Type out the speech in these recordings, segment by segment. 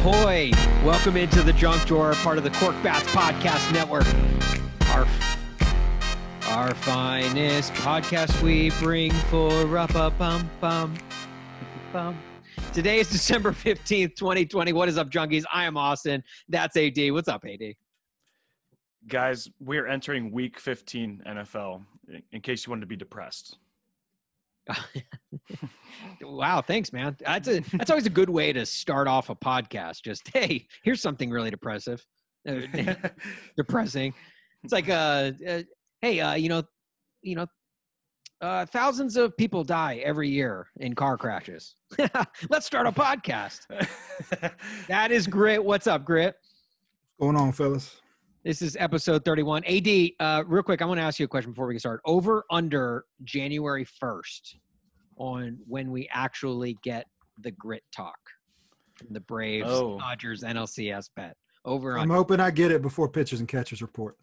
Ahoy! Welcome into the Junk Drawer, part of the Korked Podcast Network. Our finest podcast we bring for up-a-bum-bum. Today is December 15th, 2020. What is up, junkies? I am Austin. That's AD. What's up, AD? Guys, we're entering week 15 NFL, in case you wanted to be depressed. Wow, thanks, man. That's always a good way to start off a podcast. Just, hey, here's something really depressive. Depressing. It's like, thousands of people die every year in car crashes. Let's start a podcast. That is Grit. What's up, Grit? What's going on, fellas? This is episode 31. AD, real quick, I want to ask you a question before we get started. Over under January 1st on when we actually get the Grit talk from the Braves, Dodgers, NLCS bet. Over I'm hoping I get it before pitchers and catchers report.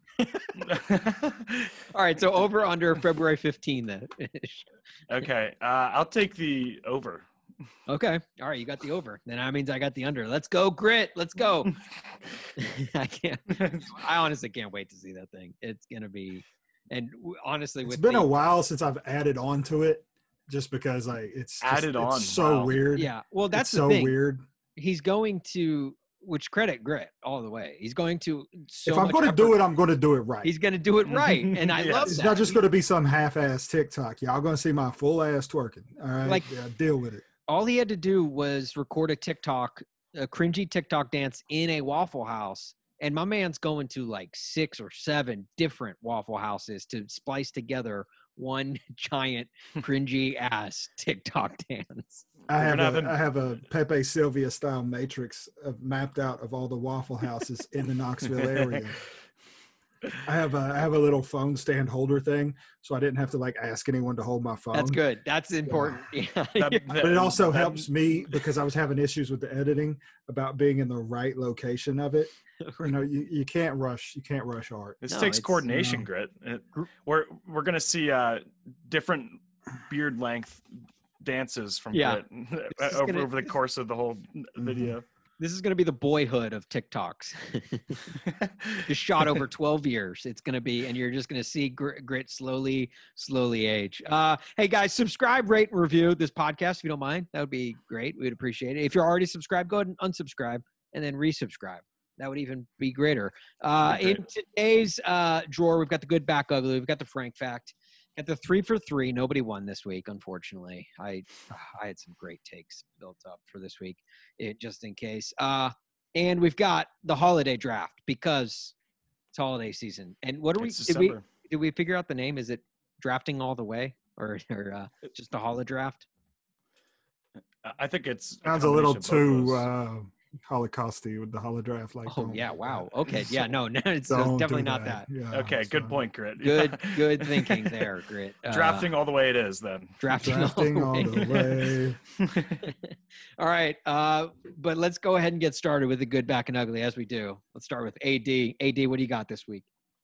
All right, so over under February 15 then. Okay, I'll take the over. Okay. All right, you got the over. Then that means I got the under. Let's go, Grit. Let's go. I honestly can't wait to see that thing. It's going to be, and honestly, it's been a while since I've added on to it just because it's so weird. Yeah. Well, that's so thing. Weird. He's going to, which credit Grit all the way. He's going to, if I'm going to do it, I'm going to do it right. He's going to do it right. And I love that. It's not just going to be some half-ass TikTok. Y'all going to see my full ass twerking. All right. Deal with it. All he had to do was record a cringy TikTok dance in a Waffle House. And my man's going to like 6 or 7 different Waffle Houses to splice together one giant cringy ass TikTok dance. I have a Pepe Sylvia style matrix mapped out of all the Waffle Houses in the Knoxville area. I have a little phone stand holder thing, so I didn't have to ask anyone to hold my phone. That's good. That's important. Yeah. But it also helps me because I was having issues with the editing about being in the right location of it. You can't rush. You can't rush art. This takes coordination, Grit. We're gonna see different beard length dances from Grit over the course of the whole video. This is going to be the Boyhood of TikToks. Just shot over 12 years. It's going to be, and you're just going to see Grit slowly age. Hey, guys, subscribe, rate, and review this podcast if you don't mind. That would be great. We'd appreciate it. If you're already subscribed, go ahead and unsubscribe and then resubscribe. That would even be greater. In today's drawer, we've got the good, back, ugly. We've got the Frank fact. Got the 3 for 3. Nobody won this week, unfortunately. I had some great takes built up for this week, just in case. And we've got the holiday draft because it's holiday season. And what are we? Did we figure out the name? Is it drafting all the way or just the holiday draft? I think it's sounds a little too Holocausty with the holodraft. Wow. Okay. Yeah, no, it's definitely not that. Yeah, okay, good point, Grit. Good thinking there, Grit. Drafting all the way it is then. Drafting all the way. All right, but let's go ahead and get started with the good, back, and ugly as we do. Let's start with AD. AD, what do you got this week?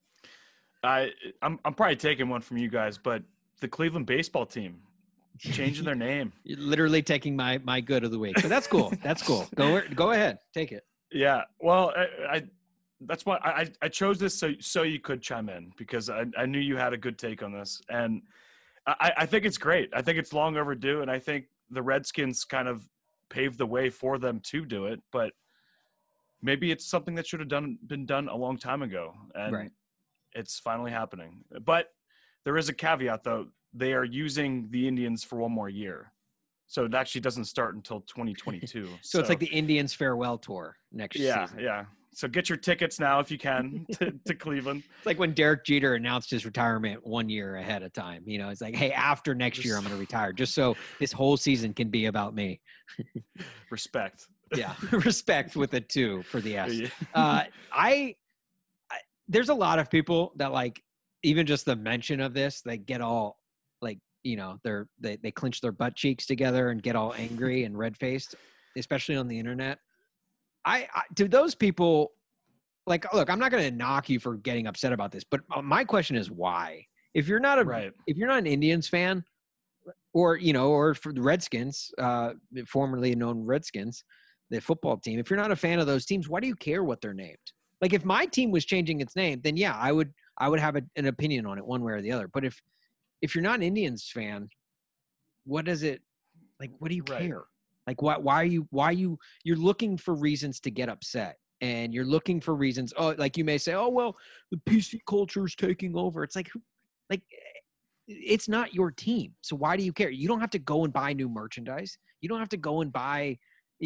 I'm probably taking one from you guys, but the Cleveland baseball team changing their name. You're literally taking my good of the week. So that's cool. That's cool. Go ahead. Take it. Yeah. Well, that's why I chose this so you could chime in because I knew you had a good take on this. And I think it's great. I think it's long overdue. And I think the Redskins kind of paved the way for them to do it. But maybe it's something that should have been done a long time ago. And it's finally happening. But there is a caveat, though. They are using the Indians for one more year. So it actually doesn't start until 2022. So it's like the Indians farewell tour next season. Yeah. So get your tickets now if you can to Cleveland. It's like when Derek Jeter announced his retirement 1 year ahead of time. It's like, hey, after next year, I'm going to retire just so this whole season can be about me. Respect. Yeah. Respect with a 2 for the S. There's a lot of people that even just the mention of this, they get all they clench their butt cheeks together and get all angry and red-faced, especially on the internet. To those people, look, I'm not going to knock you for getting upset about this, but my question is why? If you're not an Indians fan, or for the Redskins, formerly known Redskins, the football team. If you're not a fan of those teams, why do you care what they're named? Like if my team was changing its name, then yeah, I would have an opinion on it one way or the other. But if you're not an Indians fan, what does it like? What do you care? Like why are you you're looking for reasons to get upset, and you're looking for reasons. Oh, like you may say, oh well, the PC culture is taking over. It's like it's not your team, so why do you care? You don't have to go and buy new merchandise. You don't have to go and buy,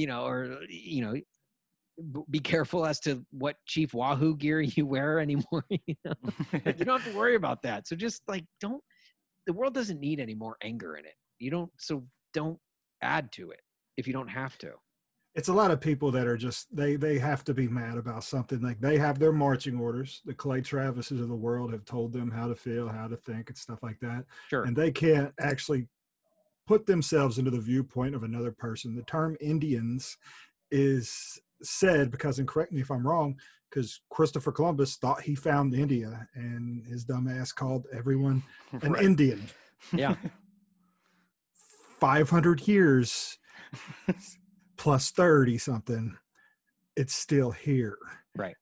be careful as to what Chief Wahoo gear you wear anymore. You don't have to worry about that. So just like the world doesn't need any more anger in it. Don't add to it if you don't have to. It's a lot of people that are just they have to be mad about something. Like they have their marching orders. The Clay Travises of the world have told them how to feel, how to think, and stuff like that. Sure. And they can't actually put themselves into the viewpoint of another person. The term Indians is said because, and correct me if I'm wrong, because Christopher Columbus thought he found India, and his dumb ass called everyone an Indian. Yeah. 500 years plus 30 something, it's still here. Right.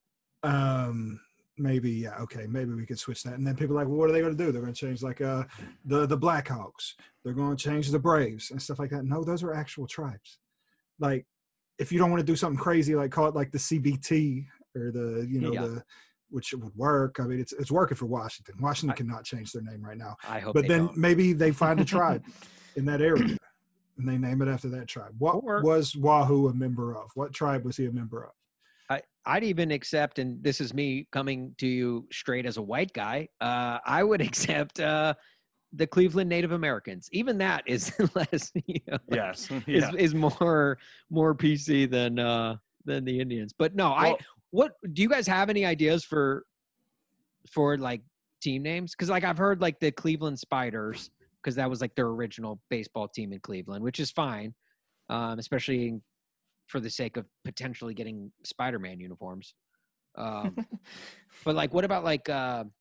Maybe, yeah, okay, maybe we could switch that. And then people are like, well, what are they going to do? They're going to change like the Blackhawks. They're going to change the Braves and stuff like that. No, those are actual tribes. Like, if you don't want to do something crazy, like call it like the CBT or the which would work. I mean, it's working for Washington. Washington cannot change their name right now. I hope. But then don't. maybe they find a tribe in that area and they name it after that tribe. What was Wahoo a member of? What tribe was he a member of? I'd even accept, and this is me coming to you straight as a white guy, I would accept the Cleveland Native Americans. Even that is less, yes, is more PC than the Indians. But no, what do you guys have any ideas for like team names? Because like I've heard like the Cleveland Spiders, because that was like their original baseball team in Cleveland, which is fine, especially for the sake of potentially getting Spider-Man uniforms. But like, what about like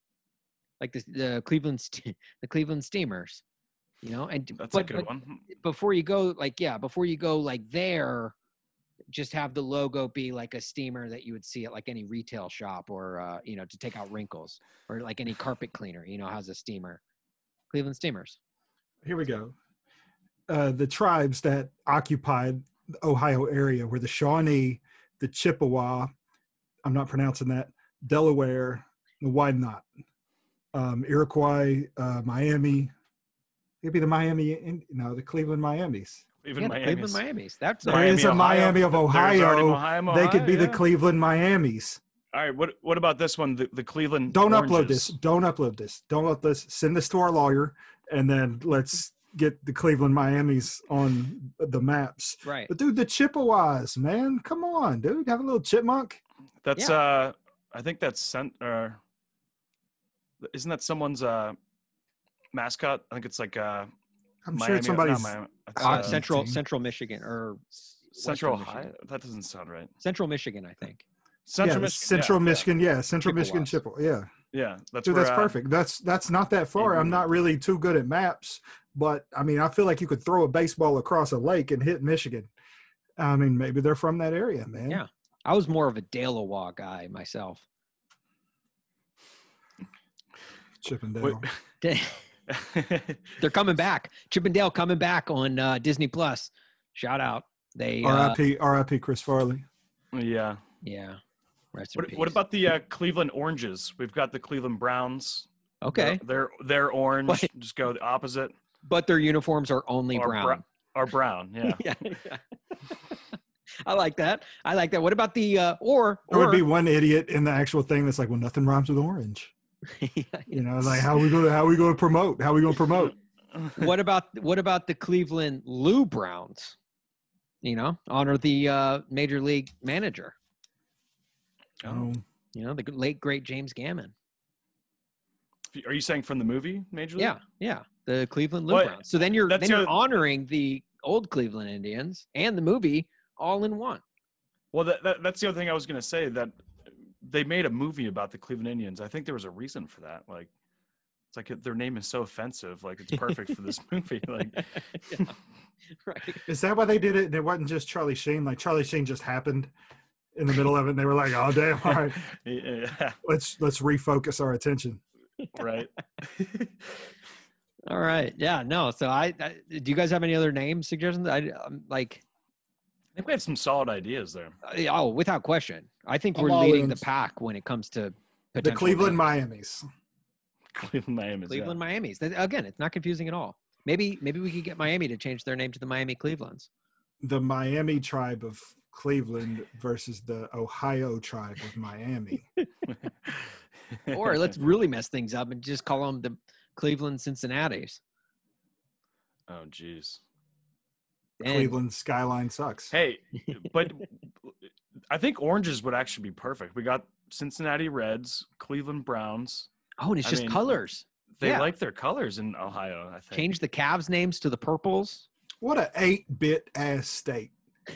the Cleveland Steamers, and that's a good one. Before you go like there, just have the logo be like a steamer that you would see at like any retail shop or, to take out wrinkles, or like any carpet cleaner, has a steamer. Cleveland Steamers. Here we go. The tribes that occupied the Ohio area were the Shawnee, the Chippewa, I'm not pronouncing that, Delaware, the Wyandot, Iroquois, Miami. It'd be the the Cleveland Miamis. Cleveland Miamis. There is a Miami of Ohio. They could be the Cleveland Miamis. All right. What about this one? The Cleveland. Don't Oranges. upload this. Don't upload this. Don't let this. Send this to our lawyer, and then let's get the Cleveland Miamis on the maps. Right. But dude, the Chippewas, man, come on, dude, have a little chipmunk. That's I think that's isn't that someone's mascot? I think it's like I'm Miami, sure it's somebody's Central Michigan or Central Ohio. That doesn't sound right. Central Michigan, I think. Central Michigan, Central Michigan Chippewa. Yeah, that's perfect. That's not that far. I'm not really too good at maps, but I mean, I feel like you could throw a baseball across a lake and hit Michigan. I mean, maybe they're from that area, man. Yeah, I was more of a Delaware guy myself. Chippendale. They're coming back. Chippendale coming back on Disney Plus. Shout out. They R.I.P. Chris Farley. Yeah. What about the Cleveland Oranges? We've got the Cleveland Browns. Okay. They're orange. Just go the opposite. But their uniforms are only brown. Are brown, yeah. yeah. I like that. What about the or there would be one idiot in the actual thing that's like, well, nothing rhymes with orange. Like how we going to promote? What about the Cleveland Lou Browns? Honor the major league manager. Oh, the late great James Gammon. Are you saying from the movie Major League? Yeah, the Cleveland Lou Browns. So then you're honoring the old Cleveland Indians and the movie all in one. Well, that's the other thing I was going to say, that they made a movie about the Cleveland Indians. I think there was a reason for that. Like, it's like their name is so offensive. Like, it's perfect for this movie. Like, right. Is that why they did it? And it wasn't just Charlie Sheen. Like Charlie Sheen just happened in the middle of it, and they were like, "Oh damn! All right, Yeah. let's refocus our attention." Right. All right. Yeah. No. So do you guys have any other name suggestions? Like. I think we have some solid ideas there. Oh, without question. I think I'm we're all leading in. the pack when it comes to The potential Cleveland names. Miamis. Cleveland Miami's. Cleveland Miamis. Again, it's not confusing at all. Maybe we could get Miami to change their name to the Miami Clevelands. The Miami tribe of Cleveland versus the Ohio tribe of Miami. Or let's really mess things up and just call them the Cleveland Cincinnati's. Oh, geez. And Cleveland skyline sucks. Hey, but I think oranges would actually be perfect. We got Cincinnati Reds, Cleveland Browns. oh, and it's just colors. They Yeah. like their colors in Ohio, I think. Change the Cavs names to the purples. What a 8-bit ass state.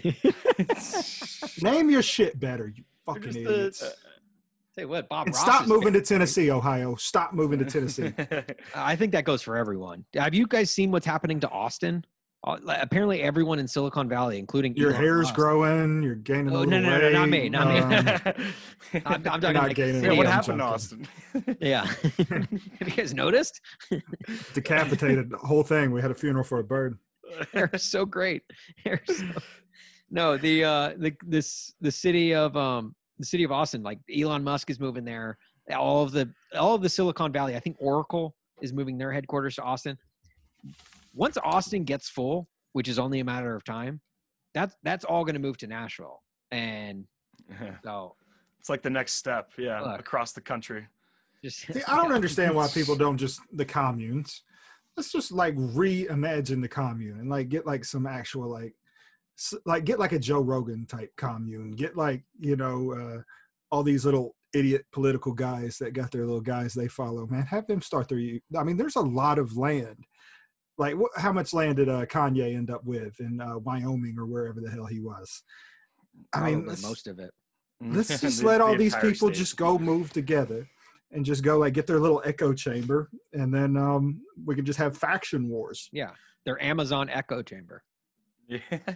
Name your shit better, you fucking Just idiots. Say what, Bob And Ross stop is moving to Tennessee, Ohio. Stop moving to Tennessee. I think that goes for everyone. Have you guys seen what's happening to Austin? Apparently, everyone in Silicon Valley, including Your Elon hair's Musk. growing. You're gaining a Oh, little no, weight. not me, not me. I'm talking not like gaining Yeah, weight, what I'm happened to joking. Austin? Yeah. Have you guys noticed? Decapitated the whole thing. We had a funeral for a bird. They're so great. No, the city of Austin, like Elon Musk is moving there. All of the Silicon Valley, I think Oracle is moving their headquarters to Austin. Once Austin gets full, which is only a matter of time, that's all going to move to Nashville. And so It's like the next step, Look. across the country. just See, I don't understand why people don't just the communes. Let's just like reimagine the commune and like get like some actual like get like a Joe Rogan type commune. Get like all these little idiot political guys that got their little guys they follow. Man, have them start their. I mean, there's a lot of land. Like, how much land did Kanye end up with in Wyoming or wherever the hell he was? I mean, probably most of it. let's just let all these people just go move together and just go like get their little echo chamber, and then we can just have faction wars. Yeah, their Amazon echo chamber. Yeah.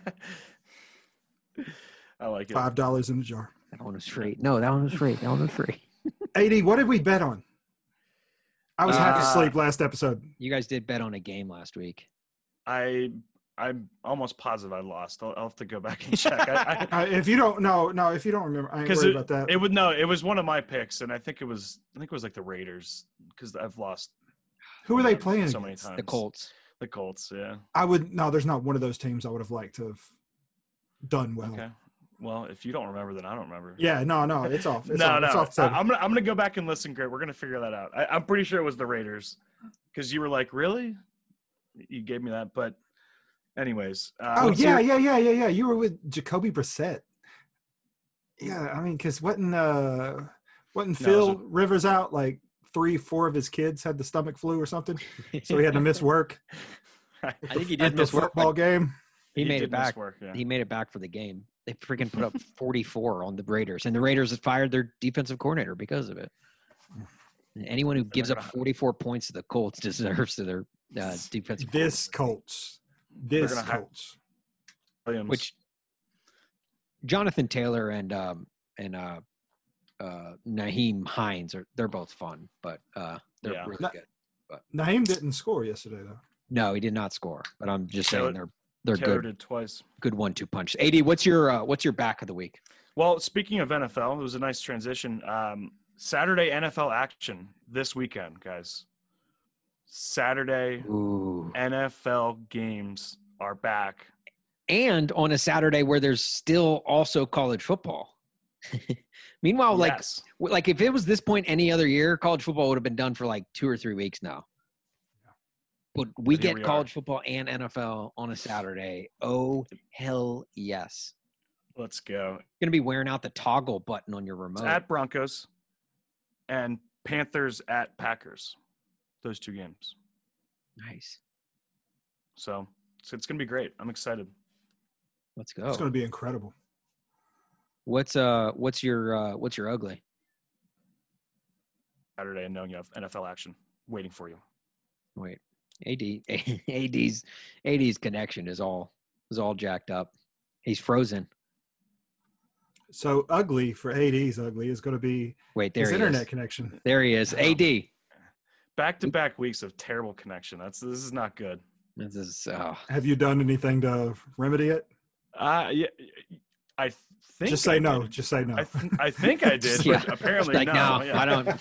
I like it. $5 in the jar. That one was free. No, that one was free. That one was free. AD, what did we bet on? I was half asleep last episode. You guys did bet on a game last week. I'm almost positive I lost. I'll have to go back and check. If you don't if you don't remember, I ain't worried about that. It was one of my picks, and I think it was like the Raiders because I've lost. Who are they playing so many against? times? The Colts. The Colts, yeah. There's not one of those teams I would have liked to have done well. Okay. Well, if you don't remember, then I don't remember. Yeah, no, it's off. It's no. off the table. I'm gonna go back and listen, Greg. We're gonna figure that out. I'm pretty sure it was the Raiders, because you were like, really? You gave me that, but anyways. Yeah. You were with Jacoby Brissett. Yeah, I mean, because wasn't Phil Rivers out like 3-4 of his kids had the stomach flu or something, so he had to miss work. I think he at did the miss work. football game. He made did it back. miss work, yeah. He made it back for the game. They freaking put up 44 on the Raiders, and the Raiders have fired their defensive coordinator because of it. And anyone who gives up 44 points to the Colts deserves to their defensive. This Colts. Williams. Which Jonathan Taylor and Naheem Hines they're both fun, but they're really good. But Naheem didn't score yesterday though. no, he did not score. But I'm just saying they're Taylor good. did twice. Good 1-2 punch. AD, what's your back of the week? Well, speaking of NFL, it was a nice transition. Saturday NFL action this weekend, guys. Saturday NFL games are back. And on a Saturday where there's still also college football. Meanwhile, Yes. like if it was this point any other year, college football would have been done for like 2 or 3 weeks now. But we get college football and NFL on a Saturday. Oh, hell yes. Let's go. You're going to be wearing out the toggle button on your remote. It's at Broncos and Panthers at Packers. Those 2 games. Nice. So it's going to be great. I'm excited. Let's go. It's going to be incredible. What's your ugly? Saturday and knowing you have NFL action waiting for you. Wait. AD's connection is all was all jacked up. He's frozen. So ugly for AD's ugly is going to be his internet connection. There he is. AD. Back-to-back weeks of terrible connection. This is not good. This is. Have you done anything to remedy it? Yeah, I think. Just say no. Just say no. I think I did, but apparently like, no. Yeah. I don't.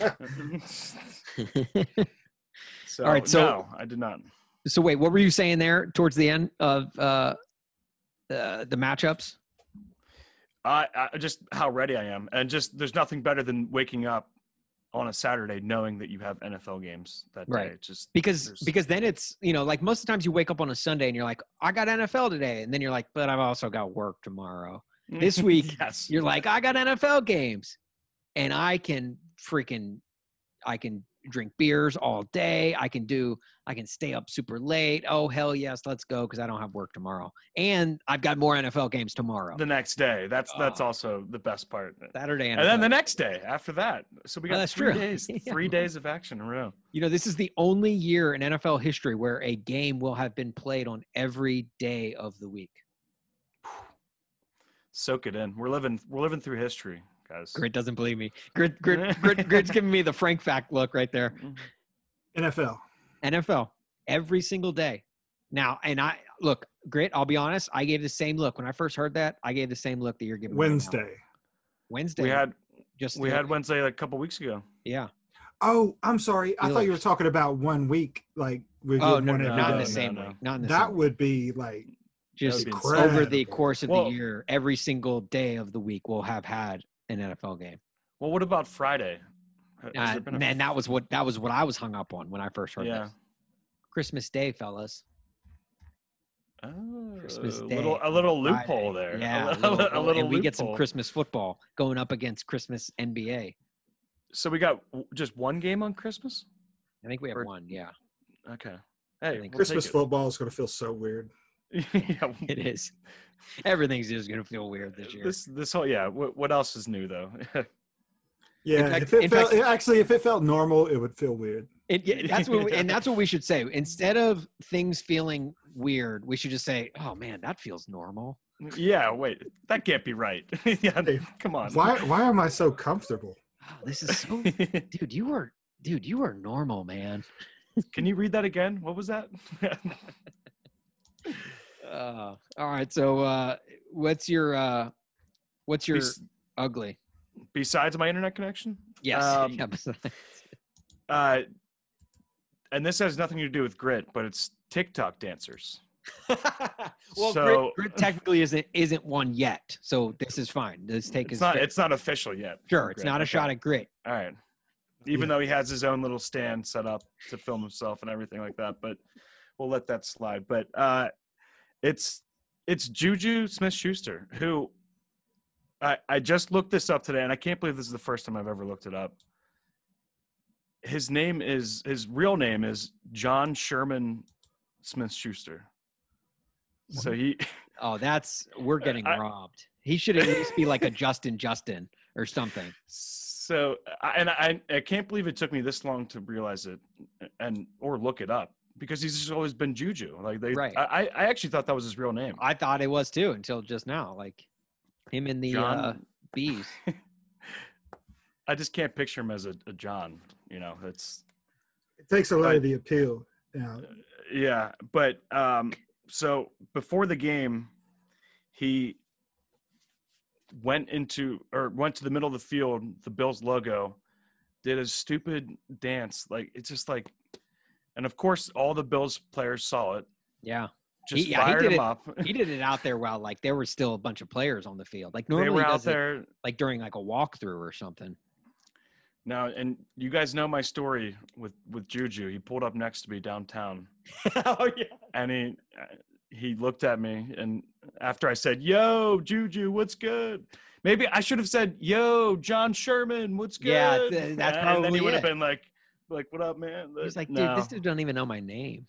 So, all right. So no, I did not. So wait, what were you saying there towards the end of the matchups? I just how ready I am, and just there's nothing better than waking up on a Saturday knowing that you have NFL games that day. Right. Just because then it's, like most of the times you wake up on a Sunday and you're like, I got NFL today, and then you're like, but I've also got work tomorrow. This week, yes. You're like, I got NFL games, and I can drink beers all day. I can stay up super late. Oh, hell yes, let's go, because I don't have work tomorrow. And I've got more NFL games tomorrow. The next day. That's also the best part. Saturday NFL. And then the next day after that. So we got that's 3 true. days. 3 days of action in a row. This is the only year in NFL history where a game will have been played on every day of the week. Soak it in. We're living through history, guys. Grit doesn't believe me. Grit's giving me the Frank fact look right there. NFL every single day. Now, and Grit, I'll be honest, I gave the same look when I first heard that. I gave the same look that you're giving Wednesday. Me Wednesday. We had Wednesday like a couple weeks ago. Yeah. Oh, I'm sorry. I thought you were talking about 1 week. Like we're no, not in the same way. Not in the that same would be like just over the course of the year, every single day of the week we'll have had an NFL game. Well, what about Friday? Man, that was what I was hung up on when I first heard this. Christmas Day, fellas. Oh, Christmas Day. A little loophole there. Yeah, a little and we get some Christmas football going up against Christmas NBA. So we got just one game on Christmas? I think we have one, yeah. Okay. Hey, Christmas football is going to feel so weird. Yeah, it is. Everything's just going to feel weird this year. This whole what else is new though? Yeah, if it felt normal, it would feel weird. That's what we should say. Instead of things feeling weird, we should just say, "Oh man, that feels normal." Yeah, wait, that can't be right. Yeah, come on. Why am I so comfortable? Oh, this is so, dude. You are normal, man. Can you read that again? What was that? All right. So, what's your ugly? Besides my internet connection? Yes. And this has nothing to do with Grit, but it's TikTok dancers. Well, so, Grit technically isn't one yet, so this is fine. This take is fair. It's not official yet. Sure, it's not a shot at Grit. All right. Even though he has his own little stand set up to film himself and everything like that, but we'll let that slide. But it's Juju Smith-Schuster, who I just looked this up today, and I can't believe this is the first time I've ever looked it up. His real name is John Sherman Smith-Schuster. So we're getting robbed. He should at least be like a Justin or something. So, I can't believe it took me this long to realize it or look it up, because he's just always been Juju. Right. I actually thought that was his real name. I thought it was too until just now. Like him in the bees. I just can't picture him as a John. It takes a lot of the appeal. Yeah, but so before the game, he went to the middle of the field, the Bills logo, did a stupid dance. Like, it's just like, and of course all the Bills players saw it. Yeah. Just fired him up. He did it out there while like there were still a bunch of players on the field. Like normally they were out there like during like a walkthrough or something. Now, and you guys know my story with Juju. He pulled up next to me downtown. Oh yeah. And he looked at me, and after I said, "Yo, Juju, what's good?" Maybe I should have said, "Yo, John Sherman, what's good?" Yeah, that's probably and then he would have been like, "What up, man?" He's like, "Dude, this dude doesn't even know my name."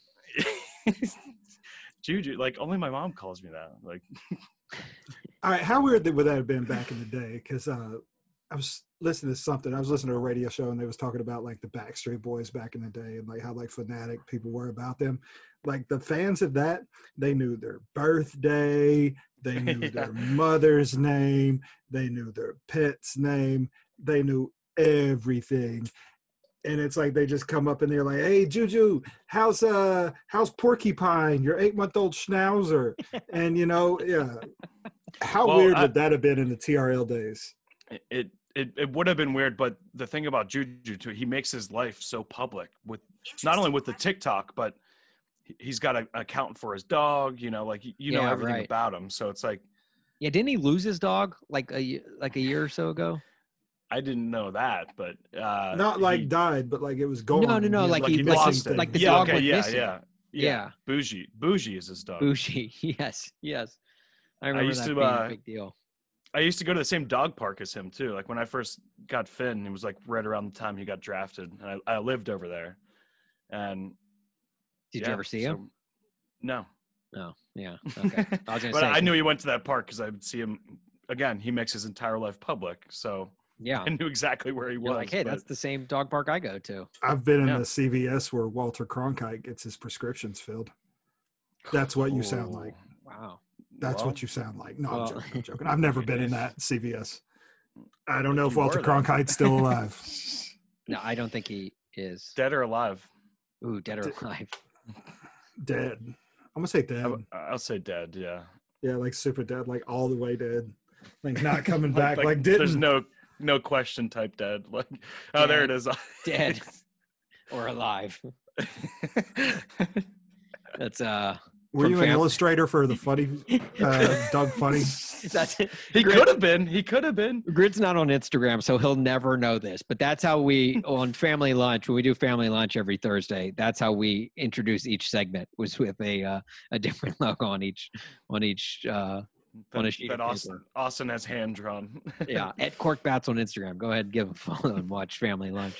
Juju, like only my mom calls me that. Like, all right, how weird would that have been back in the day? Because I was listening to something. I was listening to a radio show, and they was talking about like the Backstreet Boys back in the day, and like how like fanatic people were about them. Like the fans of that, they knew their birthday, they knew their mother's name, they knew their pet's name, they knew everything. And it's like they just come up and they're like, "Hey, Juju, how's Porcupine, your 8-month-old schnauzer?" And how weird would that have been in the TRL days? It would have been weird, but the thing about Juju too, he makes his life so public with not only with the TikTok, but he's got an account for his dog. Know everything about him. So it's like, yeah, didn't he lose his dog like a year or so ago? I didn't know that, but not like died, but like it was gone. No, like he lost it. Like the dog went missing. Yeah. Bougie is his dog. Bougie, yes. I remember that being a big deal. I used to go to the same dog park as him too. Like when I first got Finn, it was like right around the time he got drafted, and I lived over there. And did you ever see him? No. Oh, yeah. Okay. I was gonna but say, I knew he went to that park because I would see him again. He makes his entire life public, so yeah, I knew exactly where he was. Like, hey, that's the same dog park I go to. I've been in the CVS where Walter Cronkite gets his prescriptions filled. That's what you sound like. Wow. That's what you sound like. No, I'm joking. I've never been in that CVS. I don't know if Walter Cronkite's still alive. No, I don't think he is. Dead or alive? Ooh, dead or alive. Dead. I'm going to say dead. I'll say dead, yeah. Yeah, like super dead, like all the way dead. Like not coming back. like didn't. There's no question type dead. Like, oh, there it is. Dead or alive. That's Were you an illustrator for the funny Doug Funny? That's it. He could have been. Grit's not on Instagram, so he'll never know this. But that's how we on Family Lunch, when we do Family Lunch every Thursday, that's how we introduce each segment, was with a different logo on each on a sheet of paper. Austin has hand drawn. Yeah, at Korked on Instagram. Go ahead and give a follow and watch Family Lunch.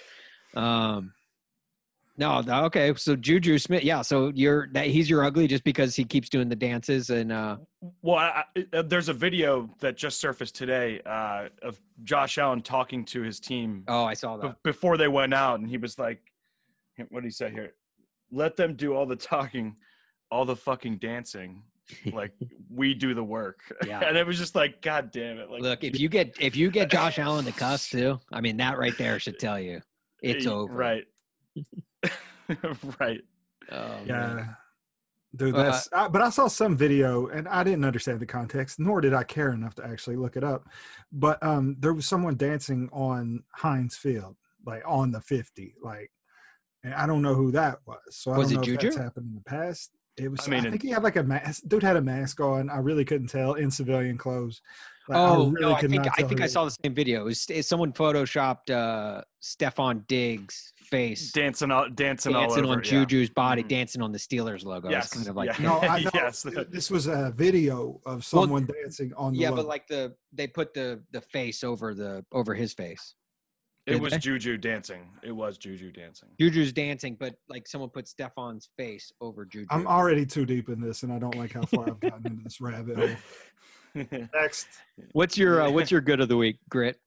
No, okay. So Juju Smith, yeah. So he's your ugly just because he keeps doing the dances and. Well, there's a video that just surfaced today of Josh Allen talking to his team. Oh, I saw that before they went out, and he was like, "What did he say here? Let them do all the talking, all the fucking dancing. Like we do the work." Yeah. And it was just like, God damn it! Like, look, if you get Josh Allen to cuss too, I mean that right there should tell you it's over. Right. Right. Oh, yeah. Man. Dude, but I saw some video and I didn't understand the context, nor did I care enough to actually look it up. But there was someone dancing on Heinz Field, like on the 50, like, and I don't know who that was. So I don't know if that's happened in the past. It was. I think he had like a mask. Dude had a mask on. I really couldn't tell in civilian clothes. Like, I think I saw the same video. It was someone photoshopped Stephon Diggs' face dancing all over, on Juju's body, dancing on the Steelers logo. Yes, it's kind of like no, I know. Yes. This was a video of someone dancing on the logo. But like they put the face over his face. It was Juju dancing. Juju's dancing, but like someone put Stephon's face over Juju. I'm already too deep in this, and I don't like how far I've gotten into this rabbit hole. Next. What's your good of the week, Grit?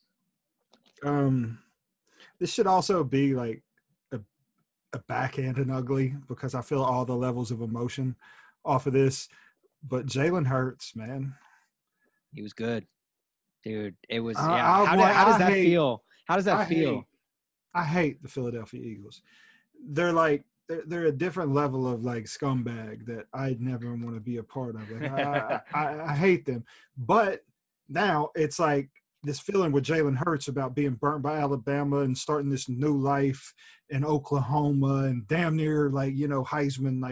This should also be like a backhand and ugly because I feel all the levels of emotion off of this. But Jalen Hurts, man. He was good. Dude, it was how does that feel? How does that feel? I hate the Philadelphia Eagles. They're like they're a different level of like scumbag that I'd never want to be a part of. Like I hate them. But now it's like this feeling with Jalen Hurts about being burnt by Alabama and starting this new life in Oklahoma and damn near like, Heisman,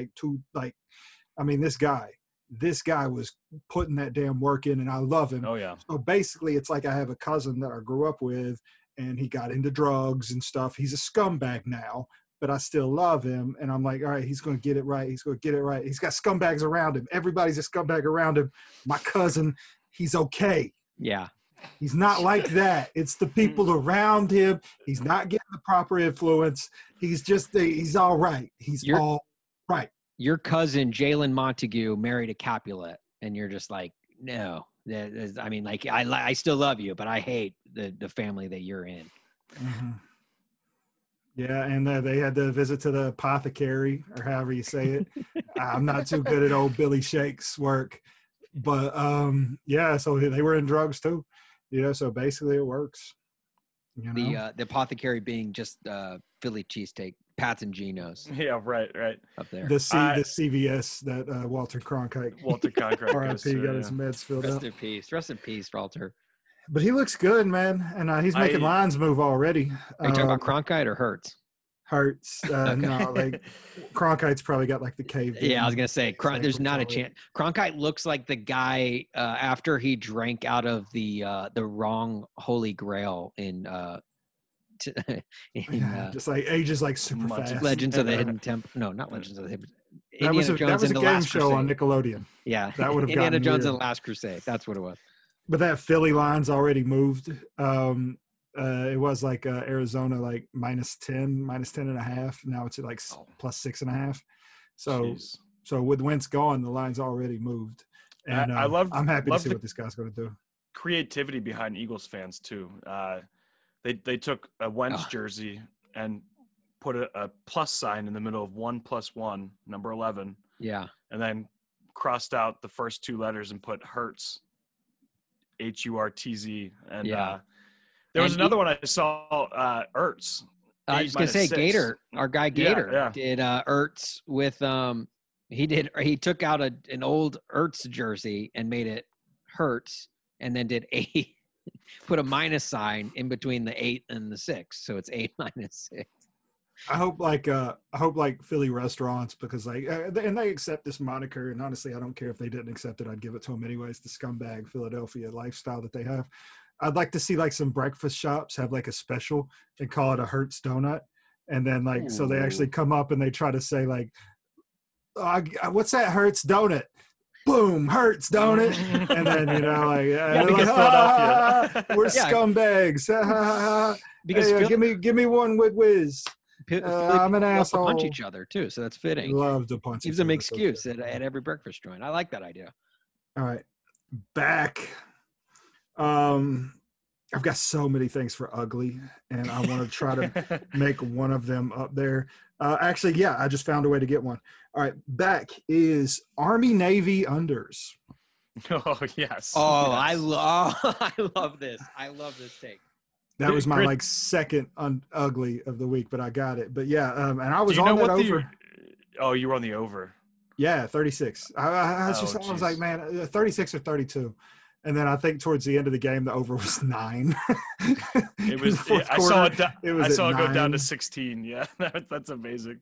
this guy was putting that damn work in and I love him. Oh yeah. So basically it's like I have a cousin that I grew up with and he got into drugs and stuff. He's a scumbag now, but I still love him. And I'm like, all right, he's going to get it right. He's going to get it right. He's got scumbags around him. Everybody's a scumbag around him. My cousin, he's okay. Yeah. He's not like that. It's the people around him. He's not getting the proper influence. He's all right. All right. Your cousin, Jalen Montague, married a Capulet. And you're just like, no. I mean, like, I still love you, but I hate the family that you're in. Mm-hmm. Yeah, and they had to visit to the apothecary, or however you say it. I'm not too good at old Billy Shake's work, but yeah, so they were in drugs too. So basically it works. The apothecary being just Philly cheesesteak, Pat's and Geno's. Yeah, right up there. The CVS that Walter Cronkite R.I.P. got his meds filled up. Rest in peace, Walter. But he looks good, man, and he's making lines move already. Are you talking about Cronkite or Hurts? Hurts. Okay. No, like Cronkite's probably got like the cave. Yeah, I was gonna say there's not a chance. Cronkite looks like the guy after he drank out of the wrong Holy Grail in just like ages like super fast. Legends of the Hidden Temple. No, not Legends of the Hidden. That was a game show on Nickelodeon. Yeah, that would have Indiana Jones weird. and the Last Crusade. That's what it was. But that Philly line's already moved. It was like Arizona like -10.5. Now it's at like +6.5. So with Wentz gone, the line's already moved. And I'm happy to see what this guy's going to do. Creativity behind Eagles fans too. They took a Wentz jersey and put a plus sign in the middle of 1+1, number 11. Yeah. And then crossed out the first two letters and put Hurts, HURTZ. And there was another one I saw, Ertz. I was gonna say 6. Gator, our guy Gator did Ertz with he took out an old Ertz jersey and made it Hurts, and then did put a minus sign in between the 8 and the 6, so it's 8 minus 6. I hope like Philly restaurants, because like and they accept this moniker, and honestly I don't care if they didn't accept it, I'd give it to them anyways. The scumbag Philadelphia lifestyle that they have. I'd like to see like some breakfast shops have like a special and call it a Hertz donut, and then like so they actually come up and they try to say like, what's that Hertz donut? Boom, Hertz donut. And then Philadelphia. We're scumbags. Because hey, give me one with whiz. I'm an asshole. Punch each other too, so that's fitting. Love to punch. Gives them an excuse at every breakfast joint. I like that idea. All right, back. I've got so many things for ugly, and I want to try to make one of them up there. Actually, yeah, I just found a way to get one. All right, back is Army Navy unders. Oh yes. Oh, yes. I love this. I love this take. That was my like second ugly of the week, but I got it. But yeah, and I was on that over. You were on the over. Yeah, 36. I was like, man, 36 or 32. And then I think towards the end of the game, the over was 9. It was. I saw it go down to 16. Yeah, that's amazing.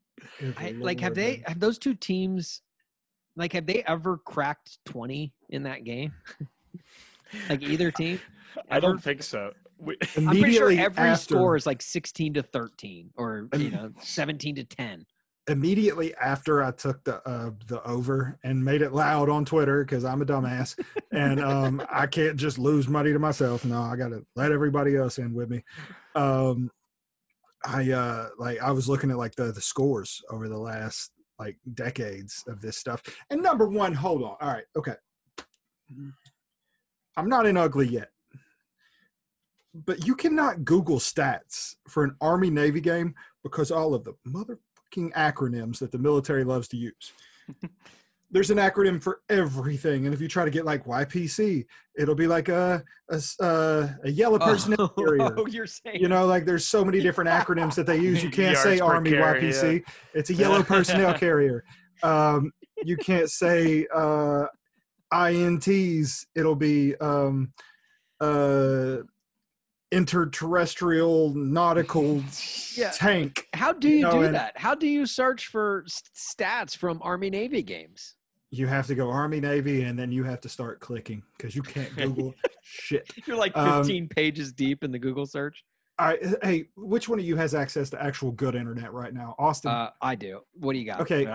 Have those two teams, have they ever cracked 20 in that game? Like either team? I don't think so. I'm pretty sure every score is like 16-13 or 17-10. Immediately after I took the over and made it loud on Twitter, because I'm a dumbass and I can't just lose money to myself. No, I got to let everybody else in with me. I was looking at like the scores over the last like decades of this stuff. And number one, hold on. All right, okay. I'm not in ugly yet, but you cannot Google stats for an Army Navy game because all of the motherfucking acronyms that the military loves to use. There's an acronym for everything, and if you try to get like YPC, it'll be like a yellow personnel carrier. Oh, you're saying like there's so many different acronyms that they use. You can't say Army YPC. Yeah. It's a yellow personnel carrier. You can't say INTs. It'll be interterrestrial nautical tank. How do you do that? How do you search for stats from Army Navy games? You have to go Army Navy, and then you have to start clicking because you can't Google shit. You're like 15 pages deep in the Google search. All right, hey, which one of you has access to actual good internet right now? Austin? I do. What do you got? Okay.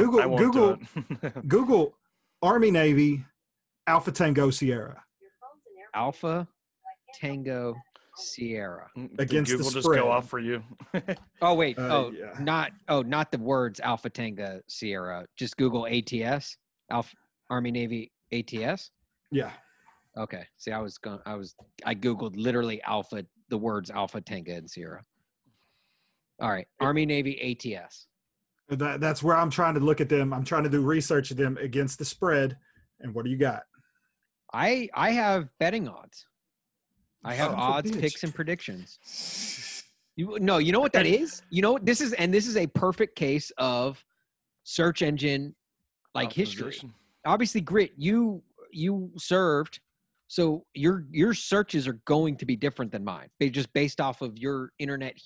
Google Army Navy Alpha Tango Sierra. Alpha Tango Sierra. Against Google the just go off for you. Oh wait. Not the words Alpha Tango Sierra. Just Google ATS. Army Navy ATS. Yeah. Okay. See, I Googled literally the words Alpha Tango and Sierra. All right. Army, Navy, ATS. That's where I'm trying to look at them. I'm trying to do research of them against the spread. And what do you got? I have betting odds. I have Son of a odds, bitch. picks, and predictions. You know what that is? You know, this is a perfect case of search engine like history. Obviously, Grit, you served, so your searches are going to be different than mine. Just based off of your internet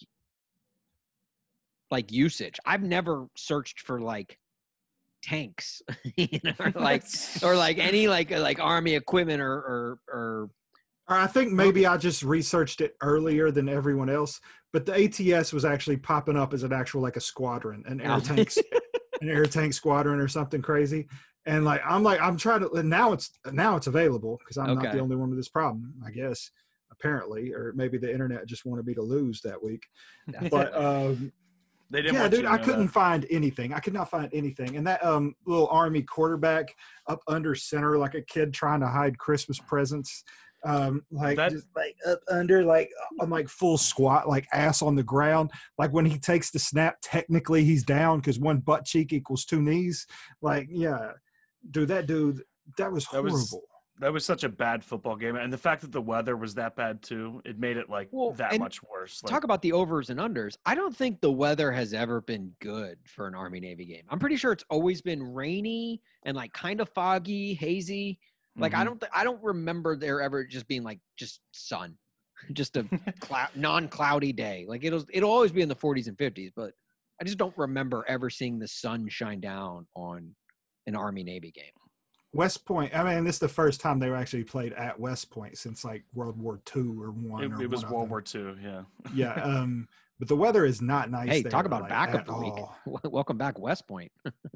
like usage. I've never searched for like tanks, or like any like army equipment or I think maybe I just researched it earlier than everyone else, but the ATS was actually popping up as an actual like a squadron, an air tank squadron or something crazy. And I'm trying to, and now it's available because I'm not the only one with this problem, I guess, apparently, or maybe the internet just wanted me to lose that week. But they didn't. Yeah, dude, I couldn't find anything. I could not find anything. And that little Army quarterback up under center, like a kid trying to hide Christmas presents. Just like up under, like on like full squat, like ass on the ground. Like when he takes the snap, technically he's down because one butt cheek equals two knees. Like, yeah, dude, that was horrible. That was such a bad football game, and the fact that the weather was that bad too, it made it that much worse. Talk about the overs and unders. I don't think the weather has ever been good for an Army Navy game. I'm pretty sure it's always been rainy and like kind of foggy, hazy. Like I don't remember there ever just being like just sun, just a non-cloudy day. Like it'll always be in the 40s and 50s, but I just don't remember ever seeing the sun shine down on an Army Navy game. West Point. I mean, this is the first time they were actually played at West Point since like World War II or one. It was World War II. Yeah. Yeah. But the weather is not nice. Hey, there, talk about like, back of the week. Welcome back, West Point.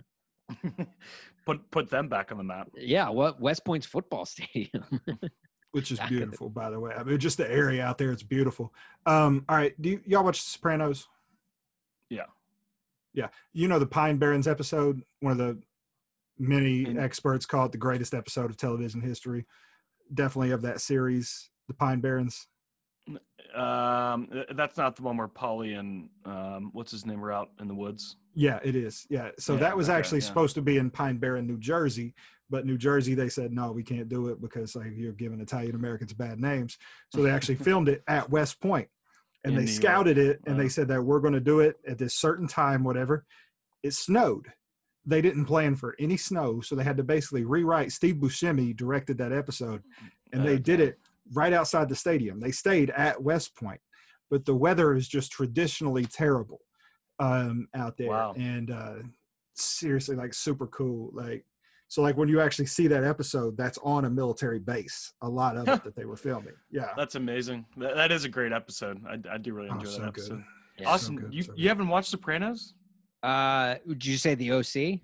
Put them back on the map. Yeah, West Point's football stadium, which is beautiful, by the way. I mean, just the area out there, it's beautiful. All right, y'all watch The Sopranos? Yeah. You know the Pine Barrens episode, one of the many experts call it the greatest episode of television history. Definitely of that series, the Pine Barrens. That's not the one where Polly and what's his name were out in the woods. Yeah, it is. Yeah. So that was actually supposed to be in Pine Barren, New Jersey, but New Jersey, they said, no, we can't do it because like you're giving Italian Americans bad names. So they actually filmed it at West Point, and they scouted it, and they said that we're going to do it at this certain time, whatever. It snowed. They didn't plan for any snow, so they had to basically rewrite. Steve Buscemi directed that episode, and they did it right outside the stadium. They stayed at West Point, but the weather is just traditionally terrible out there. Wow. And seriously, like super cool. Like, so like when you actually see that episode, that's on a military base, a lot of it that they were filming. Yeah. That's amazing. That is a great episode. I do really enjoy that episode. Yeah. Austin, so you haven't watched Sopranos? Did you say the OC?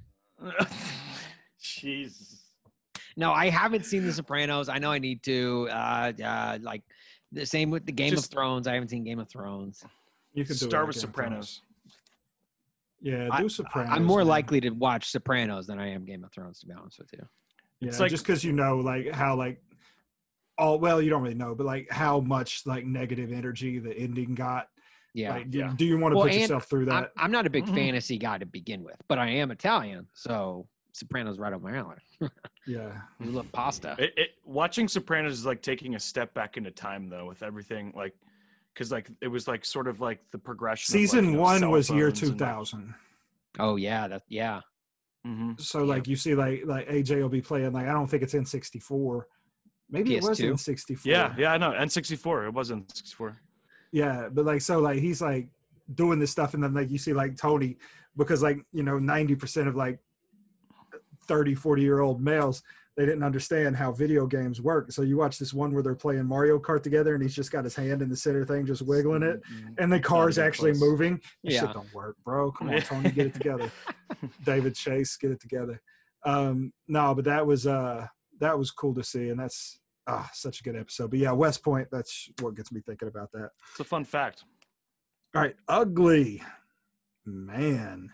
Jesus. No, I haven't seen The Sopranos. I know I need to. Like the same with the Game of Thrones. I haven't seen Game of Thrones. You can start with Sopranos. Yeah, do Sopranos. I'm more likely to watch Sopranos than I am Game of Thrones, to be honest with you. Yeah, it's like, just because you know, like how like well, you don't really know, but like how much like negative energy the ending got. Yeah. Like, do you want to put yourself through that? I'm not a big fantasy guy to begin with, but I am Italian, so Sopranos right up my alley. Yeah. We love pasta. Watching Sopranos is like taking a step back into time, though, with everything, like, because like it was like sort of like the progression. Season one was year 2000. Like, oh yeah, yeah. Mm-hmm. So like you see like AJ will be playing like I don't think it's N64. Maybe PS2. It was N64. Yeah, I know N64. It was N64. Yeah, but like so like he's like doing this stuff, and then like you see like Tony, because like 90% of like 30-40-year-old males, they didn't understand how video games work. So you watch this one where they're playing Mario Kart together, and he's just got his hand in the center thing, just wiggling it, and the car's actually moving. This shit don't work, bro. Come on, Tony, get it together. David Chase, get it together. No, but that was cool to see, and that's such a good episode. But yeah, West Point, that's what gets me thinking about that. It's a fun fact. All right, ugly. Man.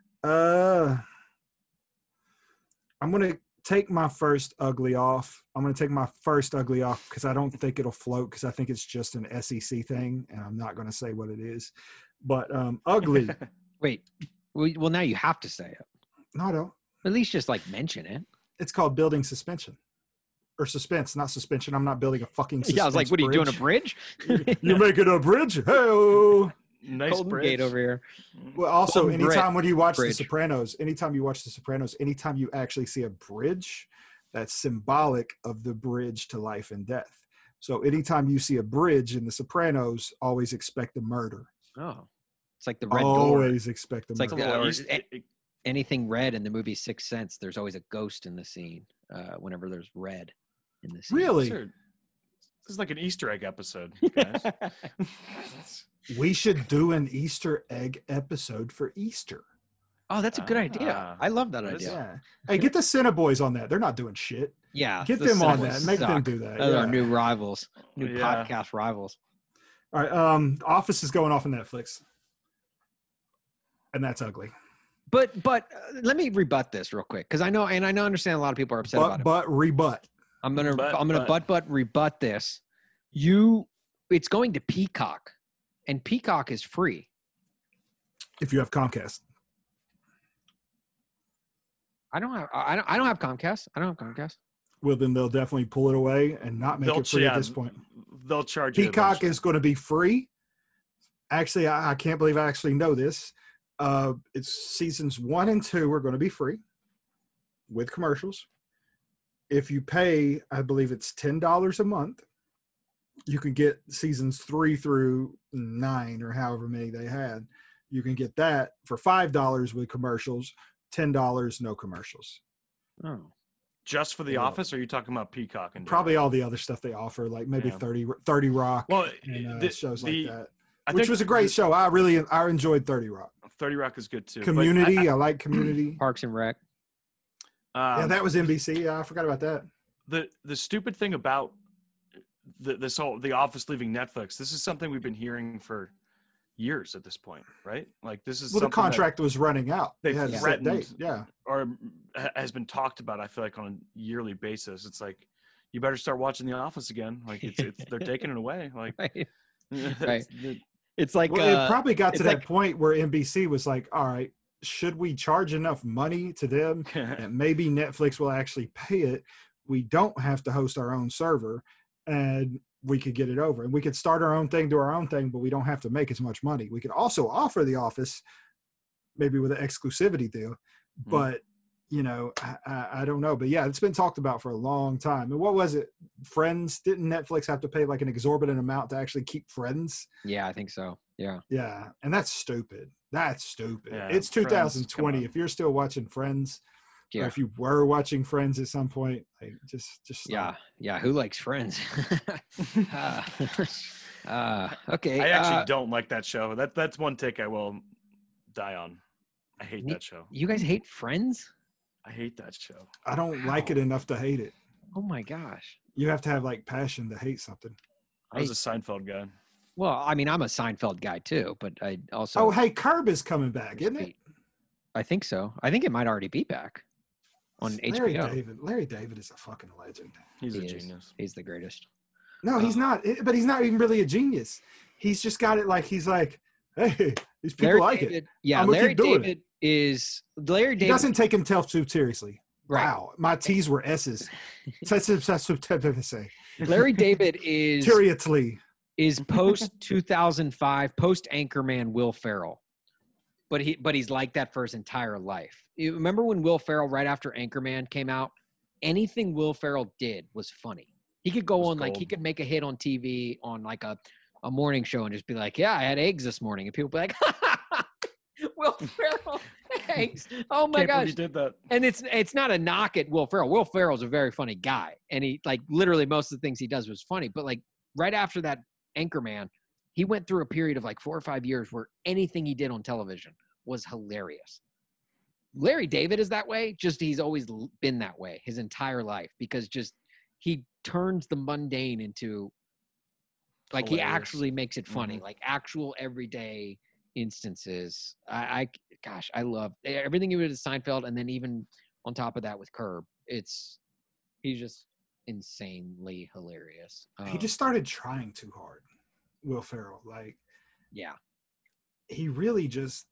I'm going to take my first ugly off. Because I don't think it'll float, because I think it's just an SEC thing, and I'm not going to say what it is. But ugly. Wait. Well, now you have to say it. No, I don't. At least just like mention it. It's called building suspension. Or suspense, not suspension. I'm not building a fucking suspense. Yeah, I was like, what are you doing, a bridge? You're making a bridge? Hey-o. Nice Golden bridge. Gate over here. Well, also, Golden anytime when you watch bridge. The Sopranos, anytime you actually see a bridge, that's symbolic of the bridge to life and death. So anytime you see a bridge in The Sopranos, always expect a murder. Oh. It's like the red door. Always expect a It's like murder. anything red in the movie Sixth Sense, there's always a ghost in the scene whenever there's red in the scene. Really? Sure. This is like an Easter egg episode, guys. We should do an Easter egg episode for Easter. Oh, that's a good idea. I love that idea. Yeah. Hey, get the Cineboys on that. They're not doing shit. Yeah. Get the them on Cinemas that. Make them suck. do that. Those Yeah. are new rivals, new Yeah. podcast rivals. All right. Office is going off on Netflix. And that's ugly. But let me rebut this real quick because I understand a lot of people are upset about it. But rebut. I'm gonna rebut this. It's going to Peacock, and Peacock is free. If you have Comcast. I don't have Comcast. I don't have Comcast. Well, then they'll definitely pull it away and not make it free at this point. They'll charge you. Peacock eventually. is going to be free. Actually, I can't believe I actually know this. It's seasons 1 and 2 are going to be free with commercials. If you pay, I believe it's $10 a month, you can get seasons 3 through 9 or however many they had. You can get that for $5 with commercials, $10 no commercials. Oh, Just for The Office, or are you talking about Peacock? And Probably all the other stuff they offer, like maybe 30 Rock, Well, and shows like that. I Which think was a great show. I enjoyed 30 Rock. 30 Rock is good too. but Community, I like Community. Parks and Rec. Yeah, that was NBC. Yeah, I forgot about that. The stupid thing about The Office leaving Netflix, this is something we've been hearing for years at this point, right? Like this is Well, the contract was running out. They had a set threatened, date. Yeah. or has been talked about. I feel like on a yearly basis. It's like you better start watching The Office again. Like it's they're taking it away. Like Right. Right. It's like Well, it probably got to it's that like- point where NBC was like, all right, should we charge enough money to them and maybe Netflix will actually pay it? We don't have to host our own server and we could get it over. And we could start our own thing, do our own thing, but we don't have to make as much money. We could also offer The Office maybe with an exclusivity deal. But, I don't know. But, yeah, it's been talked about for a long time. And what was it? Friends? Didn't Netflix have to pay like an exorbitant amount to actually keep Friends? Yeah, I think so. Yeah. Yeah, and that's stupid. That's stupid. Yeah, It's Friends, 2020. come on. If you're still watching Friends, or Yeah. if you were watching Friends at some point, like, just stop. Yeah. Who likes Friends? Okay. I actually don't like that show. That's one take I will die on. I hate that show. You guys hate Friends? I hate that show. I don't like it enough to hate it. Oh my gosh. You have to have like passion to hate something. I was a Seinfeld guy. Well, I mean, I'm a Seinfeld guy too, but I also. Oh, hey, Curb is coming back, isn't it? I think so. I think it might already be back on HBO. Larry David is a fucking legend. He's He a is. genius. He's the greatest. No, he's not. But he's not even really a genius. He's just got it like he's like, hey, these people Larry like David, it. Yeah, I'm gonna Larry keep doing David is Larry He David. doesn't take himself too seriously. Right. Wow, my T's were S's. Larry David is Seriously. post 2005, post Anchorman Will Ferrell, but he's like that for his entire life. You remember when Will Ferrell, right after Anchorman came out, anything Will Ferrell did was funny. He could go on like he could make a hit on TV on like a morning show and just be like, "Yeah, I had eggs this morning," and people be like, "Will Ferrell eggs? Oh my Can't believe gosh!" he did that. And it's not a knock at Will Ferrell. Will Ferrell's a very funny guy, and he like literally most of the things he does was funny. But like right after that Anchorman, he went through a period of like 4 or 5 years where anything he did on television was hilarious. Larry David is that way. Just he's always been that way his entire life because just he turns the mundane into like Hilarious. he actually makes it funny, Mhm. like actual everyday instances. I love everything he did at Seinfeld, and then even on top of that with Curb, he's just insanely hilarious. He just started trying too hard, Will Ferrell. Like, yeah. he really just,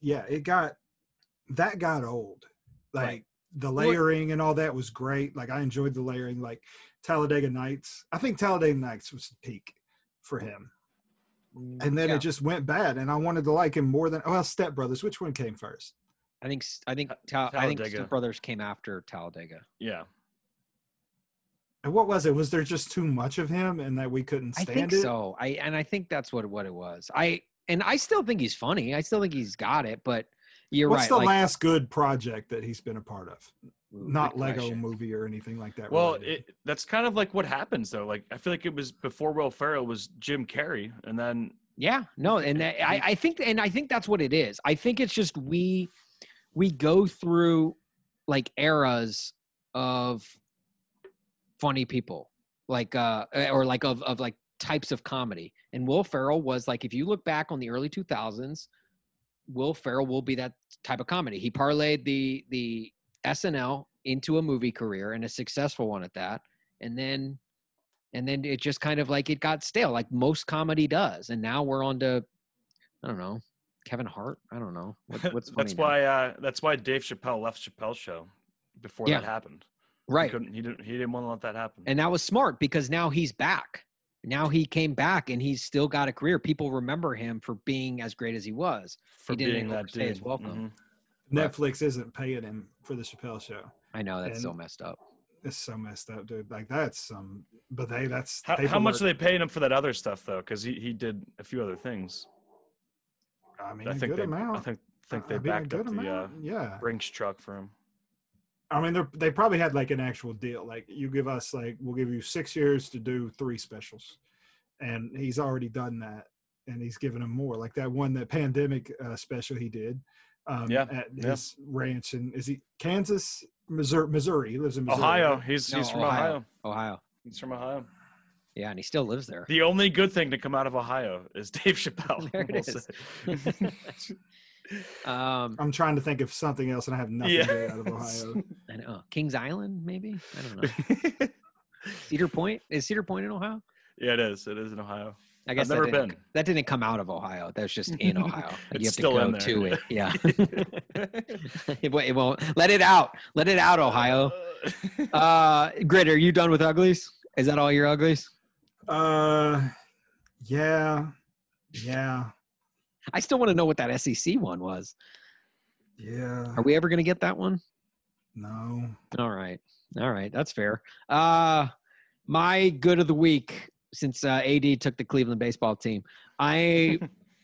that got old. Like Right. the layering and all that was great. Like I enjoyed the layering. Like Talladega Nights. I think Talladega Nights was the peak for him. And then Yeah. it just went bad. And I wanted to like him more than, Step Brothers. Which one came first? I think Talladega. Step Brothers came after Talladega. Yeah. And what was it? Was there just too much of him and that we couldn't stand it? I think so. I think that's what it was. I still think he's funny. I still think he's got it, but you're right. What's the last good project that he's been a part of? Not good Lego question. Movie or anything like that. Well, related. that's kind of like what happens though. Like I feel like it was before Will Ferrell was Jim Carrey, and then Yeah, no, and I think that's what it is. I think it's just we go through like eras of funny people, like or like of like types of comedy. And Will Ferrell was like, if you look back on the early 2000s, Will Ferrell will be that type of comedy. He parlayed the SNL into a movie career and a successful one at that, and then it just kind of like it got stale, like most comedy does. And now we're on to, I don't know, Kevin Hart. I don't know what's funny. that's why Dave Chappelle left Chappelle's show before that happened. Right. He didn't want to let that happen. And that was smart because now he's back. Now he came back and he's still got a career. People remember him for being as great as he was. For he didn't being that say dude. his welcome. Mm-hmm. Netflix isn't paying him for the Chappelle show. I know that's so messed up. It's so messed up, dude. Like that's some, but that's how much are they paying him for that other stuff though? Because he did a few other things. I mean, I think good amount. I think they backed up amount. the Brinks truck for him. I mean, they probably had like an actual deal. Like you give us we'll give you 6 years to do 3 specials, and he's already done that, and he's given him more. Like that pandemic special he did. At his ranch, and is he Kansas, Missouri? He lives in Missouri. Ohio. Right? He's from Ohio. Ohio. He's from Ohio. Yeah, and he still lives there. The only good thing to come out of Ohio is Dave Chappelle. There it is. I'm trying to think of something else, and I have nothing good out of Ohio. I know. Kings Island, maybe? I don't know. Cedar Point? Is Cedar Point in Ohio? Yeah, it is. It is in Ohio. I guess I've never been. That didn't come out of Ohio. That's just in Ohio. It's You have still to go in there. to it. Yeah. It won't. Let it out. Let it out, Ohio. Grit, are you done with uglies? Is that all your uglies? Yeah. I still want to know what that SEC one was. Yeah. Are we ever going to get that one? No. All right. That's fair. My good of the week, since AD took the Cleveland baseball team, I'm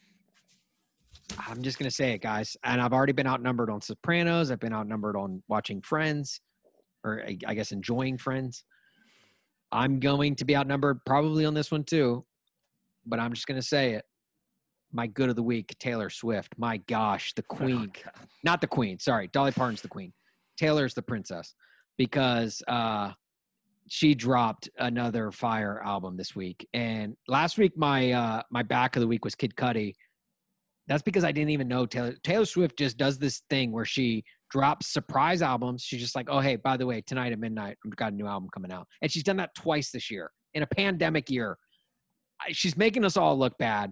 just going to say it, guys. And I've already been outnumbered on Sopranos. I've been outnumbered on watching Friends, or I guess enjoying Friends. I'm going to be outnumbered probably on this one too, but I'm just going to say it. My good of the week, Taylor Swift. My gosh, the queen. Not the queen. Sorry, Dolly Parton's the queen. Taylor's the princess, because she dropped another fire album this week. And last week, my back of the week was Kid Cudi. That's because I didn't even know Taylor Swift just does this thing where she drops surprise albums. She's just like, oh, hey, by the way, tonight at midnight, I've got a new album coming out. And she's done that twice this year in a pandemic year. She's making us all look bad.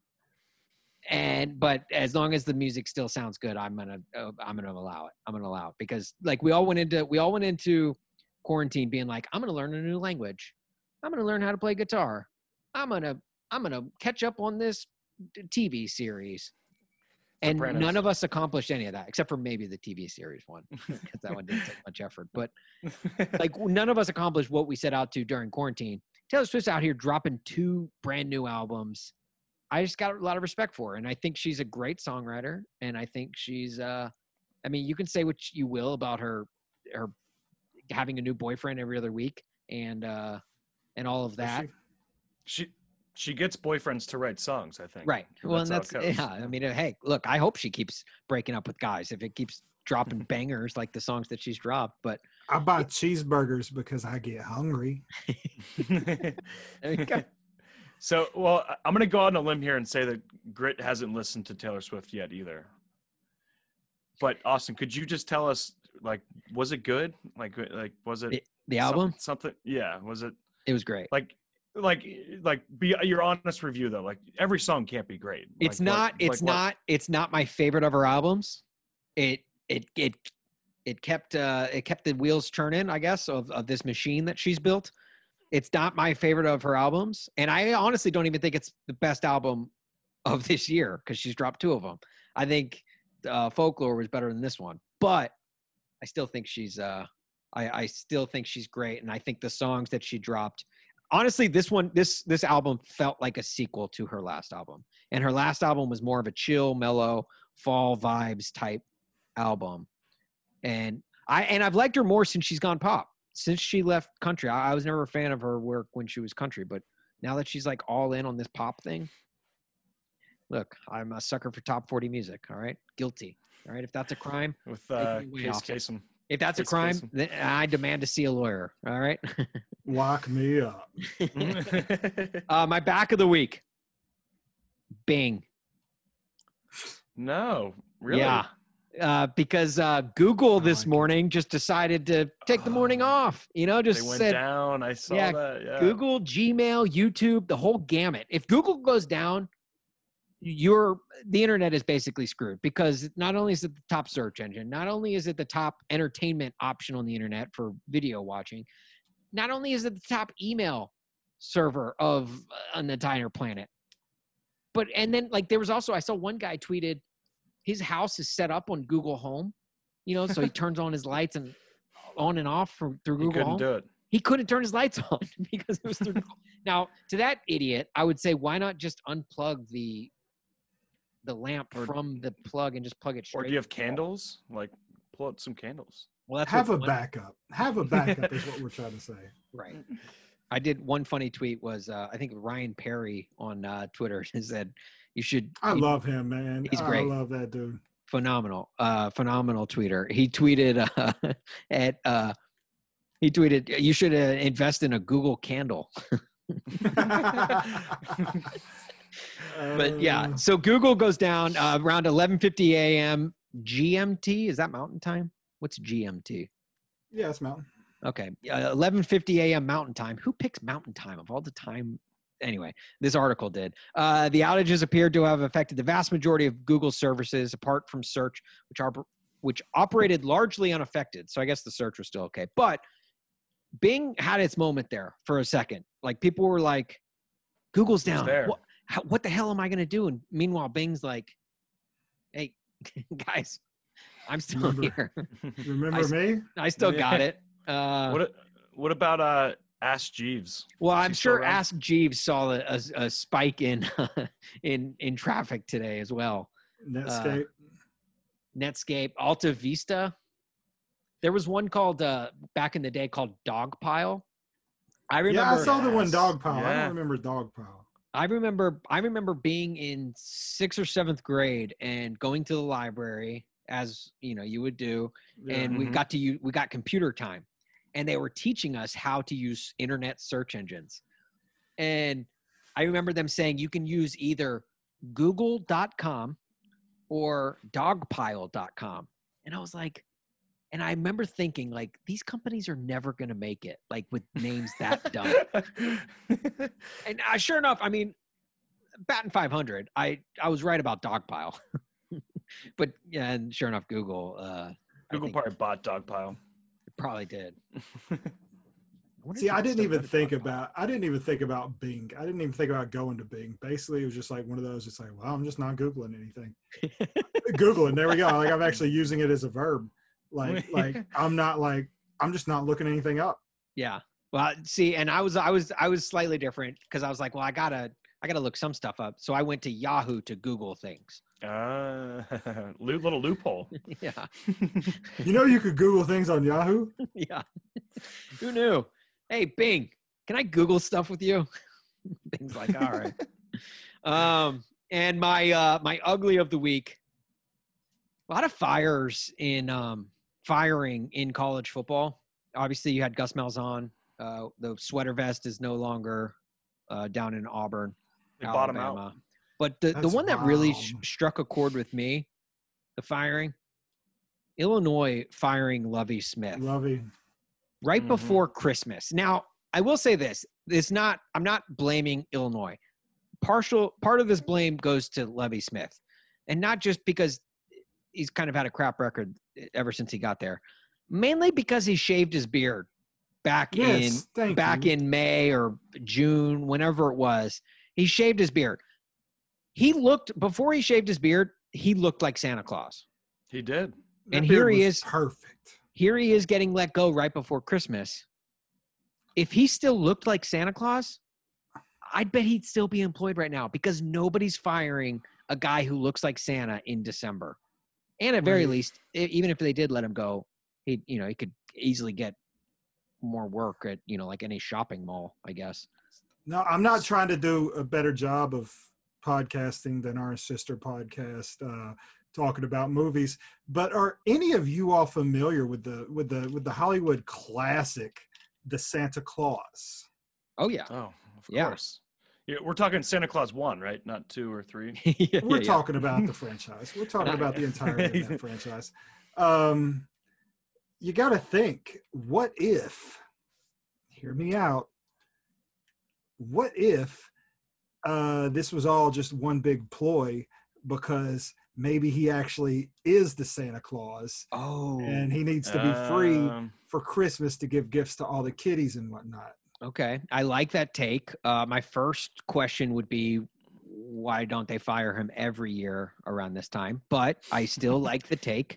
But as long as the music still sounds good, I'm gonna allow it. I'm gonna allow it, because like we all went into quarantine being like, I'm gonna learn a new language. I'm gonna learn how to play guitar. I'm gonna catch up on this TV series. And Sopranos. none of us accomplished any of that, except for maybe the TV series one, because that one didn't take much effort. But like none of us accomplished what we set out to during quarantine. Taylor Swift's out here dropping 2 brand new albums. I just got a lot of respect for her, and I think she's a great songwriter, and I think she's I mean, you can say what you will about her having a new boyfriend every other week and all of that. She gets boyfriends to write songs, I think. Right. Well, that's yeah. I mean, hey, look, I hope she keeps breaking up with guys if it keeps dropping bangers like the songs that she's dropped. But I buy cheeseburgers because I get hungry. There you go. So, well, I'm going to go out on a limb here and say that Grit hasn't listened to Taylor Swift yet either. But Austin, could you just tell us, like, was it good? Like was it the album? Something? Yeah. Was it? It was great. Like, like be your honest review though. Like every song can't be great. It's Like, not. It's not my favorite of her albums. It kept the wheels turning, I guess, of this machine that she's built. It's not my favorite of her albums, and I honestly don't even think it's the best album of this year because she's dropped 2 of them. I think Folklore was better than this one, but I still think she's I still think she's great, and I think the songs that she dropped. Honestly, this album felt like a sequel to her last album, and her last album was more of a chill, mellow, fall vibes type album. And I've liked her more since she's gone pop. Since she left country, I was never a fan of her work when she was country, but now that she's like all in on this pop thing, look, I'm a sucker for top 40 music. All right, guilty. All right, if that's a crime, with Case Kasem. if that's a crime, then I demand to see a lawyer. All right. Lock me up. My back of the week. Bing. No, really? Yeah. Because Google this like morning just decided to take the morning off. You know, just They went said down. I saw that. Yeah. Google, Gmail, YouTube, the whole gamut. If Google goes down, the internet is basically screwed, because not only is it the top search engine, not only is it the top entertainment option on the internet for video watching, not only is it the top email server on the entire planet, and then like there was also, I saw one guy tweeted his house is set up on Google Home, you know, so he turns on his lights and on and off through Google couldn't Home. do it. He couldn't turn his lights on because it was through Google. Now, to that idiot, I would say, why not just unplug the lamp from the plug and just plug it straight? Or do you have candles? Like, pull out some candles. Well, that's Have a backup. Have a backup is what we're trying to say. Right. I did one funny tweet was I think Ryan Perry on Twitter said you should. I love him, man. He's great. I love that dude. Phenomenal tweeter. He tweeted you should invest in a Google candle. But yeah, so Google goes down around 11:50 a.m. GMT. Is that Mountain Time? What's GMT? Yeah, it's Mountain. Okay, 11:50 a.m. Mountain Time. Who picks Mountain Time of all the time? Anyway, this article did. The outages appeared to have affected the vast majority of Google services, apart from search, which operated largely unaffected. So I guess the search was still okay. But Bing had its moment there for a second. Like people were like, "Google's down. What the hell am I going to do?" And meanwhile, Bing's like, "Hey, guys, I'm still here. Remember me? I still got it." What about Ask Jeeves? Well, I'm sure Ask Jeeves saw a spike in in traffic today as well. Netscape, Alta Vista. There was one called back in the day called Dogpile. I remember. Yeah, I saw the one Dogpile. Yeah. I don't remember Dogpile. I remember being in 6th or 7th grade and going to the library, as you know you would do, and we got computer time, and they were teaching us how to use internet search engines. And I remember them saying you can use either google.com or dogpile.com. And I was like, and I remember thinking, like, these companies are never going to make it, like, with names that dumb. And sure enough, I mean, batting 500, I was right about Dogpile. But, yeah, and sure enough, Google probably bought Dogpile. It probably did. See, I didn't even think about Bing. I didn't even think about going to Bing. Basically, it was just like one of those, it's like, well, I'm just not Googling anything. Googling, there we go. Like, I'm actually using it as a verb. Like I'm just not looking anything up. Yeah. Well, see, and I was slightly different because I was like, well, I gotta look some stuff up. So I went to Yahoo to Google things. Little loophole. Yeah. You know, you could Google things on Yahoo. Yeah. Who knew? Hey, Bing, can I Google stuff with you? Bing's like, all right. And my ugly of the week. A lot of firing in college football. Obviously, you had Gus Malzahn. The sweater vest is no longer down in Auburn, Alabama. But the one that really struck a chord with me, the firing, Illinois firing Lovie Smith. Lovie. Right before Christmas. Now, I will say this. I'm not blaming Illinois. Part of this blame goes to Lovie Smith. And not just because he's kind of had a crap record ever since he got there. Mainly because he shaved his beard back in May or June, whenever it was. He shaved his beard. Before he shaved his beard, he looked like Santa Claus. He did. And here he is. Perfect. Here he is getting let go right before Christmas. If he still looked like Santa Claus, I'd bet he'd still be employed right now because nobody's firing a guy who looks like Santa in December. And at very least, even if they did let him go, he could easily get more work at, like any shopping mall, I guess. No, I'm not trying to do a better job of podcasting than our sister podcast talking about movies, but are any of you all familiar with the Hollywood classic, The Santa Claus? Oh yeah. Oh, of course. Yeah, we're talking Santa Claus 1, right? Not 2 or 3. We're talking about the franchise. We're talking about the entirety of that franchise. You got to think, what if, hear me out, what if this was all just one big ploy because maybe he actually is the Santa Claus and he needs to be free for Christmas to give gifts to all the kiddies and whatnot. Okay. I like that take. My first question would be, why don't they fire him every year around this time? But I still like the take.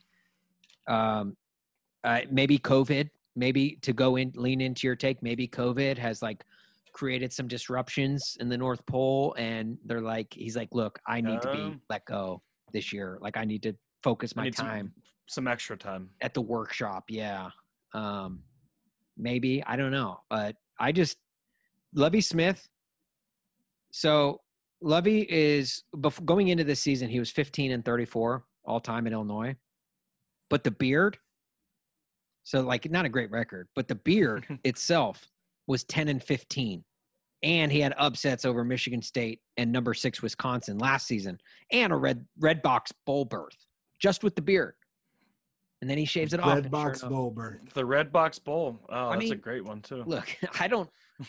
Maybe COVID, maybe to lean into your take, maybe COVID has created some disruptions in the North Pole. And he's like, look, I need to be let go this year. I need to focus my time. Some extra time. At the workshop. Yeah. Maybe, I don't know. But Lovie Smith. So Lovie is going into this season, he was 15-34 all time at Illinois, but the beard. So not a great record, but the beard itself was 10-15, and he had upsets over Michigan State and number 6 Wisconsin last season, and a red box bowl berth just with the beard. And then he shaves it off. Red box bowl berth. The Red Box Bowl. Oh, that's a great one too. Look, I don't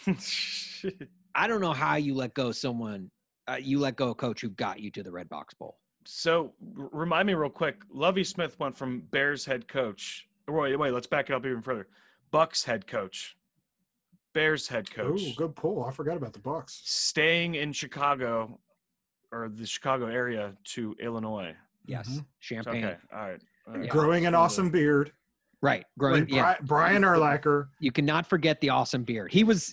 know how you let go someone. You let go a coach who got you to the Red Box Bowl. So remind me real quick. Lovie Smith went from Bears head coach. Wait, let's back it up even further. Bucks head coach. Bears head coach. Ooh, good pull. I forgot about the Bucks. Staying in Chicago or the Chicago area to Illinois. Yes. Mm-hmm. Champaign. Okay. All right. Yeah. Growing an awesome beard. Right. Brian Urlacher. You cannot forget the awesome beard.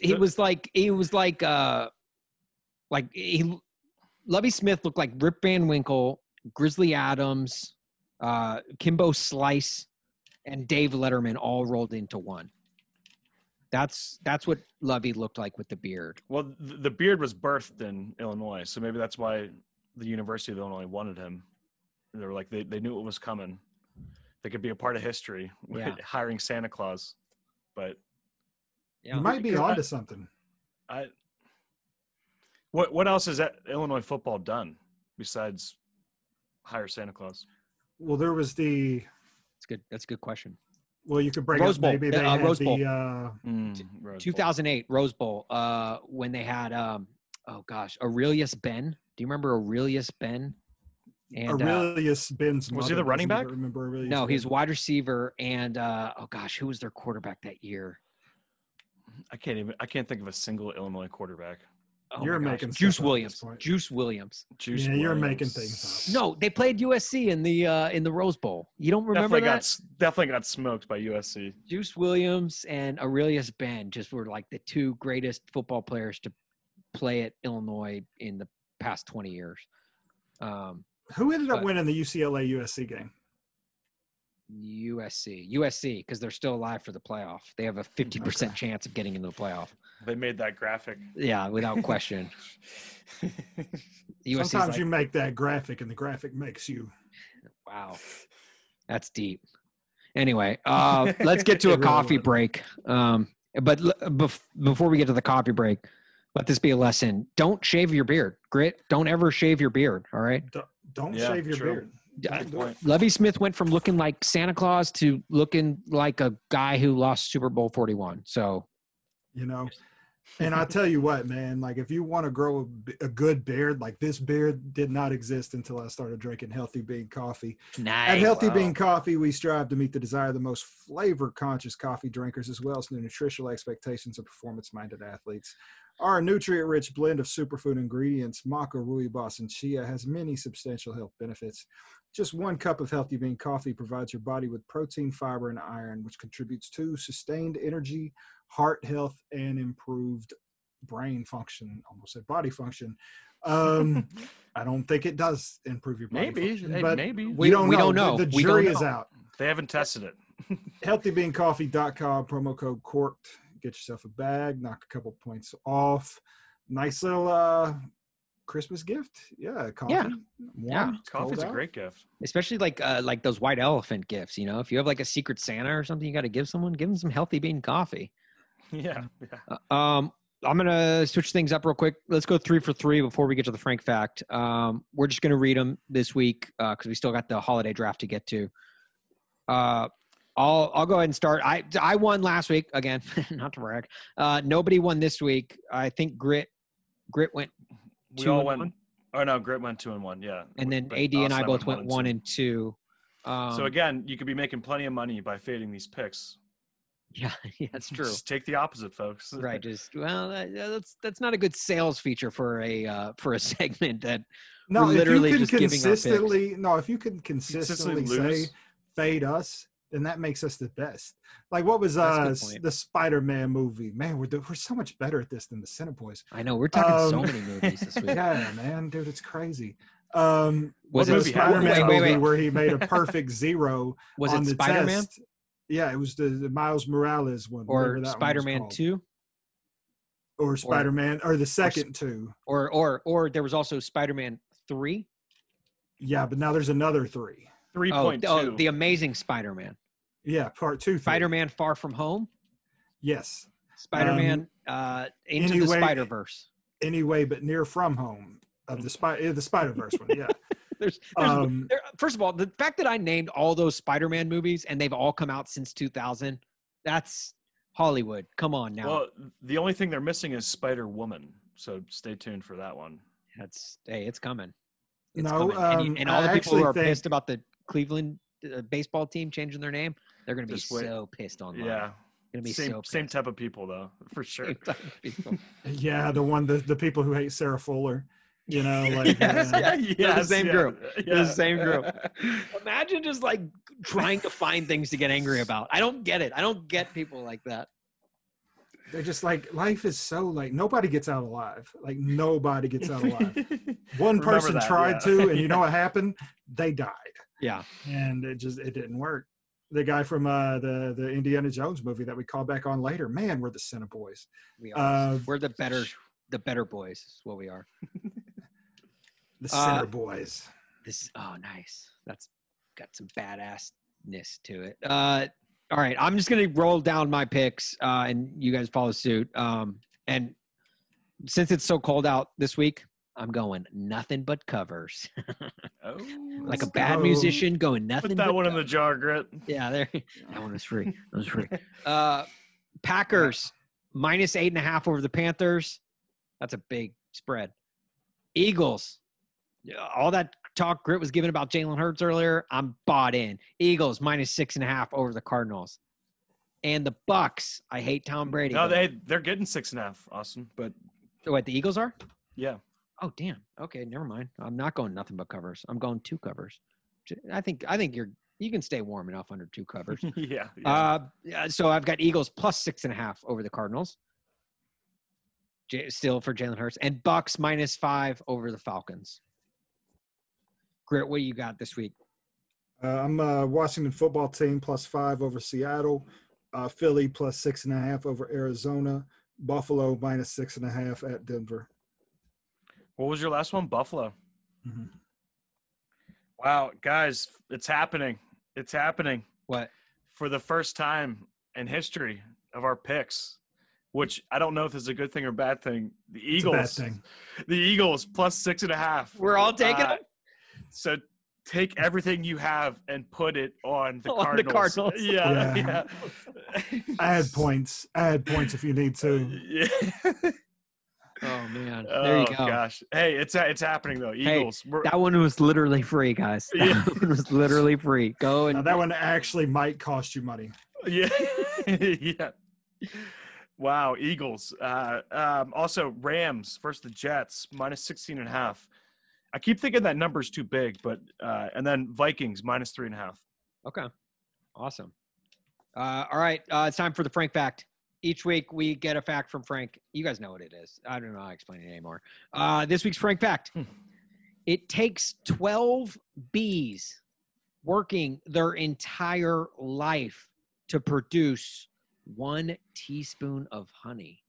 Lovie Smith looked like Rip Van Winkle, Grizzly Adams, Kimbo Slice, and Dave Letterman all rolled into one. That's what Lovie looked like with the beard. Well, the beard was birthed in Illinois, so maybe that's why the University of Illinois wanted him. They were they knew it was coming. They could be a part of history with hiring Santa Claus, but you might be onto something. What else has that Illinois football done besides hire Santa Claus? Well, there was the. That's good. That's a good question. Well, you could bring Rose up Bowl. maybe they had Rose Bowl. 2008 Rose Bowl. When they had Aurelius Ben. Do you remember Aurelius Ben? And, Aurelius Ben's was he the running back? Remember Aurelius no, Ben. he's wide receiver. And who was their quarterback that year? I can't think of a single Illinois quarterback. Oh, you're making Juice Williams. You're making things up. No, they played USC in the Rose Bowl. You don't remember Definitely got smoked by USC. Juice Williams and Aurelius Ben just were the 2 greatest football players to play at Illinois in the past 20 years. Who ended up winning the UCLA-USC game? USC, because they're still alive for the playoff. They have a 50% chance of getting into the playoff. They made that graphic. Yeah, without question. Sometimes you make that graphic, and the graphic makes you. Wow, that's deep. Anyway, let's get to a coffee break. But before we get to the coffee break, let this be a lesson. Don't shave your beard. Grit, don't ever shave your beard, all right? Don't shave your beard. Lovie Smith went from looking like Santa Claus to looking like a guy who lost Super Bowl 41. So you know. And I tell you what, man, like if you want to grow a good beard, like this beard did not exist until I started drinking Healthy Bean coffee. Nice. At Healthy Bean Coffee, we strive to meet the desire of the most flavor-conscious coffee drinkers, as well as the nutritional expectations of performance-minded athletes. Our nutrient-rich blend of superfood ingredients, maca, rooibos, and chia, has many substantial health benefits. Just 1 cup of Healthy Bean coffee provides your body with protein, fiber, and iron, which contributes to sustained energy, heart health, and improved brain function. Almost said body function. I don't think it does improve your body function, but maybe. we don't know. The jury is know. out. They haven't tested it. HealthyBeanCoffee.com, promo code Korked. Get yourself a bag, knock a couple points off. Nice little Christmas gift. Yeah, coffee. Yeah. Warm, Coffee's a great gift. Especially like those white elephant gifts, you know. If you have like a secret Santa or something you got to give someone, give them some Healthy Bean coffee. Yeah. I'm going to switch things up real quick. Let's go 3 for 3 before we get to the Frank fact. We're just going to read them this week because we still got the holiday draft to get to. I'll go ahead and start. I won last week again, not to brag. Nobody won this week. I think Grit went 2 We all and went. 1. Oh no, Grit went 2 and 1. Yeah, And then But AD and Austin I both went 1 2. and 2. So again, you could be making plenty of money by fading these picks. Yeah, that's true. Just take the opposite, folks. Right. That's not a good sales feature for a segment that No, we're if literally you can just giving our picks. if you can consistently say lose. fade us, then that makes us the best. Like what was That's a good point. the Spider-Man movie? Man, we're so much better at this than the Cineboys. I know we're talking so many movies this week. Yeah, man, dude, it's crazy. Was it it the Spider-Man wait, movie where he made a perfect 0 Was on it the Spider-Man test? Yeah, it was the Miles Morales one, or Spider-Man 2? or Spider-Man, or the second 2. Or there was also Spider-Man 3? Yeah, but now there's another 3. 3.2. Oh, the Amazing Spider-Man. Yeah, part 2. Spider-Man Far From Home? Yes. Spider-Man Into the Spider-Verse. Anyway, but Near From Home of the Spider-Verse one. Yeah. First of all, the fact that I named all those Spider-Man movies and they've all come out since 2000, that's Hollywood. Come on now. Well, the only thing they're missing is Spider-Woman. So stay tuned for that one. It's coming. It's No, coming. And all I the people who are actually pissed about the Cleveland baseball team changing their name, they're going to be Just wait. so pissed online. Yeah. Going to be Same, so pissed. same type of people, though, for sure. Same type of people. Yeah, the people who hate Sarah Fuller, you know, like Yes, They're the same group. Yeah. They're the same group. Imagine just like trying to find things to get angry about. I don't get it. I don't get people like that. they're just like, life is so like nobody gets out alive. Like nobody gets out alive. One Remember person that, tried yeah. to, and you know what happened? They died, Yeah. and it didn't work. The guy from the Indiana Jones movie that we call back on later. Man, we're the Cineboys. We are. We're the better boys is what we are. The Center Boys. Nice. That's got some badassness to it. All right, I'm just gonna roll down my picks, and you guys follow suit. And since it's so cold out this week, I'm going nothing but covers. Oh, Like a bad musician going nothing. put that but one in covers. the jar, Grit. Yeah, there. That one was free. That was free. Packers -8.5 over the Panthers. That's a big spread. Eagles. All that talk Grit was given about Jalen Hurts earlier, I'm bought in. Eagles -6.5 over the Cardinals. And the Bucks. I hate Tom Brady. No, they're getting 6.5, Austin. But What, the Eagles are? yeah, Oh, damn. Okay, never mind. I'm not going nothing but covers. I'm going 2 covers. I think you can stay warm enough under 2 covers. yeah. So I've got Eagles +6.5 over the Cardinals. Still for Jalen Hurts. And Bucks -5 over the Falcons. Grit, what do you got this week? I'm Washington football team +5 over Seattle. Philly +6.5 over Arizona. Buffalo -6.5 at Denver. What was your last one? Buffalo. Mm-hmm. Wow, guys, it's happening. It's happening. What? For the first time in history of our picks, which I don't know if this is a good thing or bad thing. The Eagles. It's a bad thing. The Eagles +6.5. We're all taking them? So take everything you have and put it on the On the Cardinals. Cardinals. Yeah. Add points if you need to. Yeah. Oh man, there you go. Oh gosh. Hey, it's happening though. Eagles. That one was literally free, guys. That one was literally free. Go and Now, that one actually might cost you money. Yeah. Yeah. Wow. Eagles. Also Rams versus the Jets -16.5. I keep thinking that number's too big, but and then Vikings -3.5. Okay. Awesome. All right. It's time for the Frank fact. Each week we get a fact from Frank. You guys know what it is. I don't know how to explain it anymore. This week's Frank fact. It takes 12 bees working their entire life to produce 1 teaspoon of honey.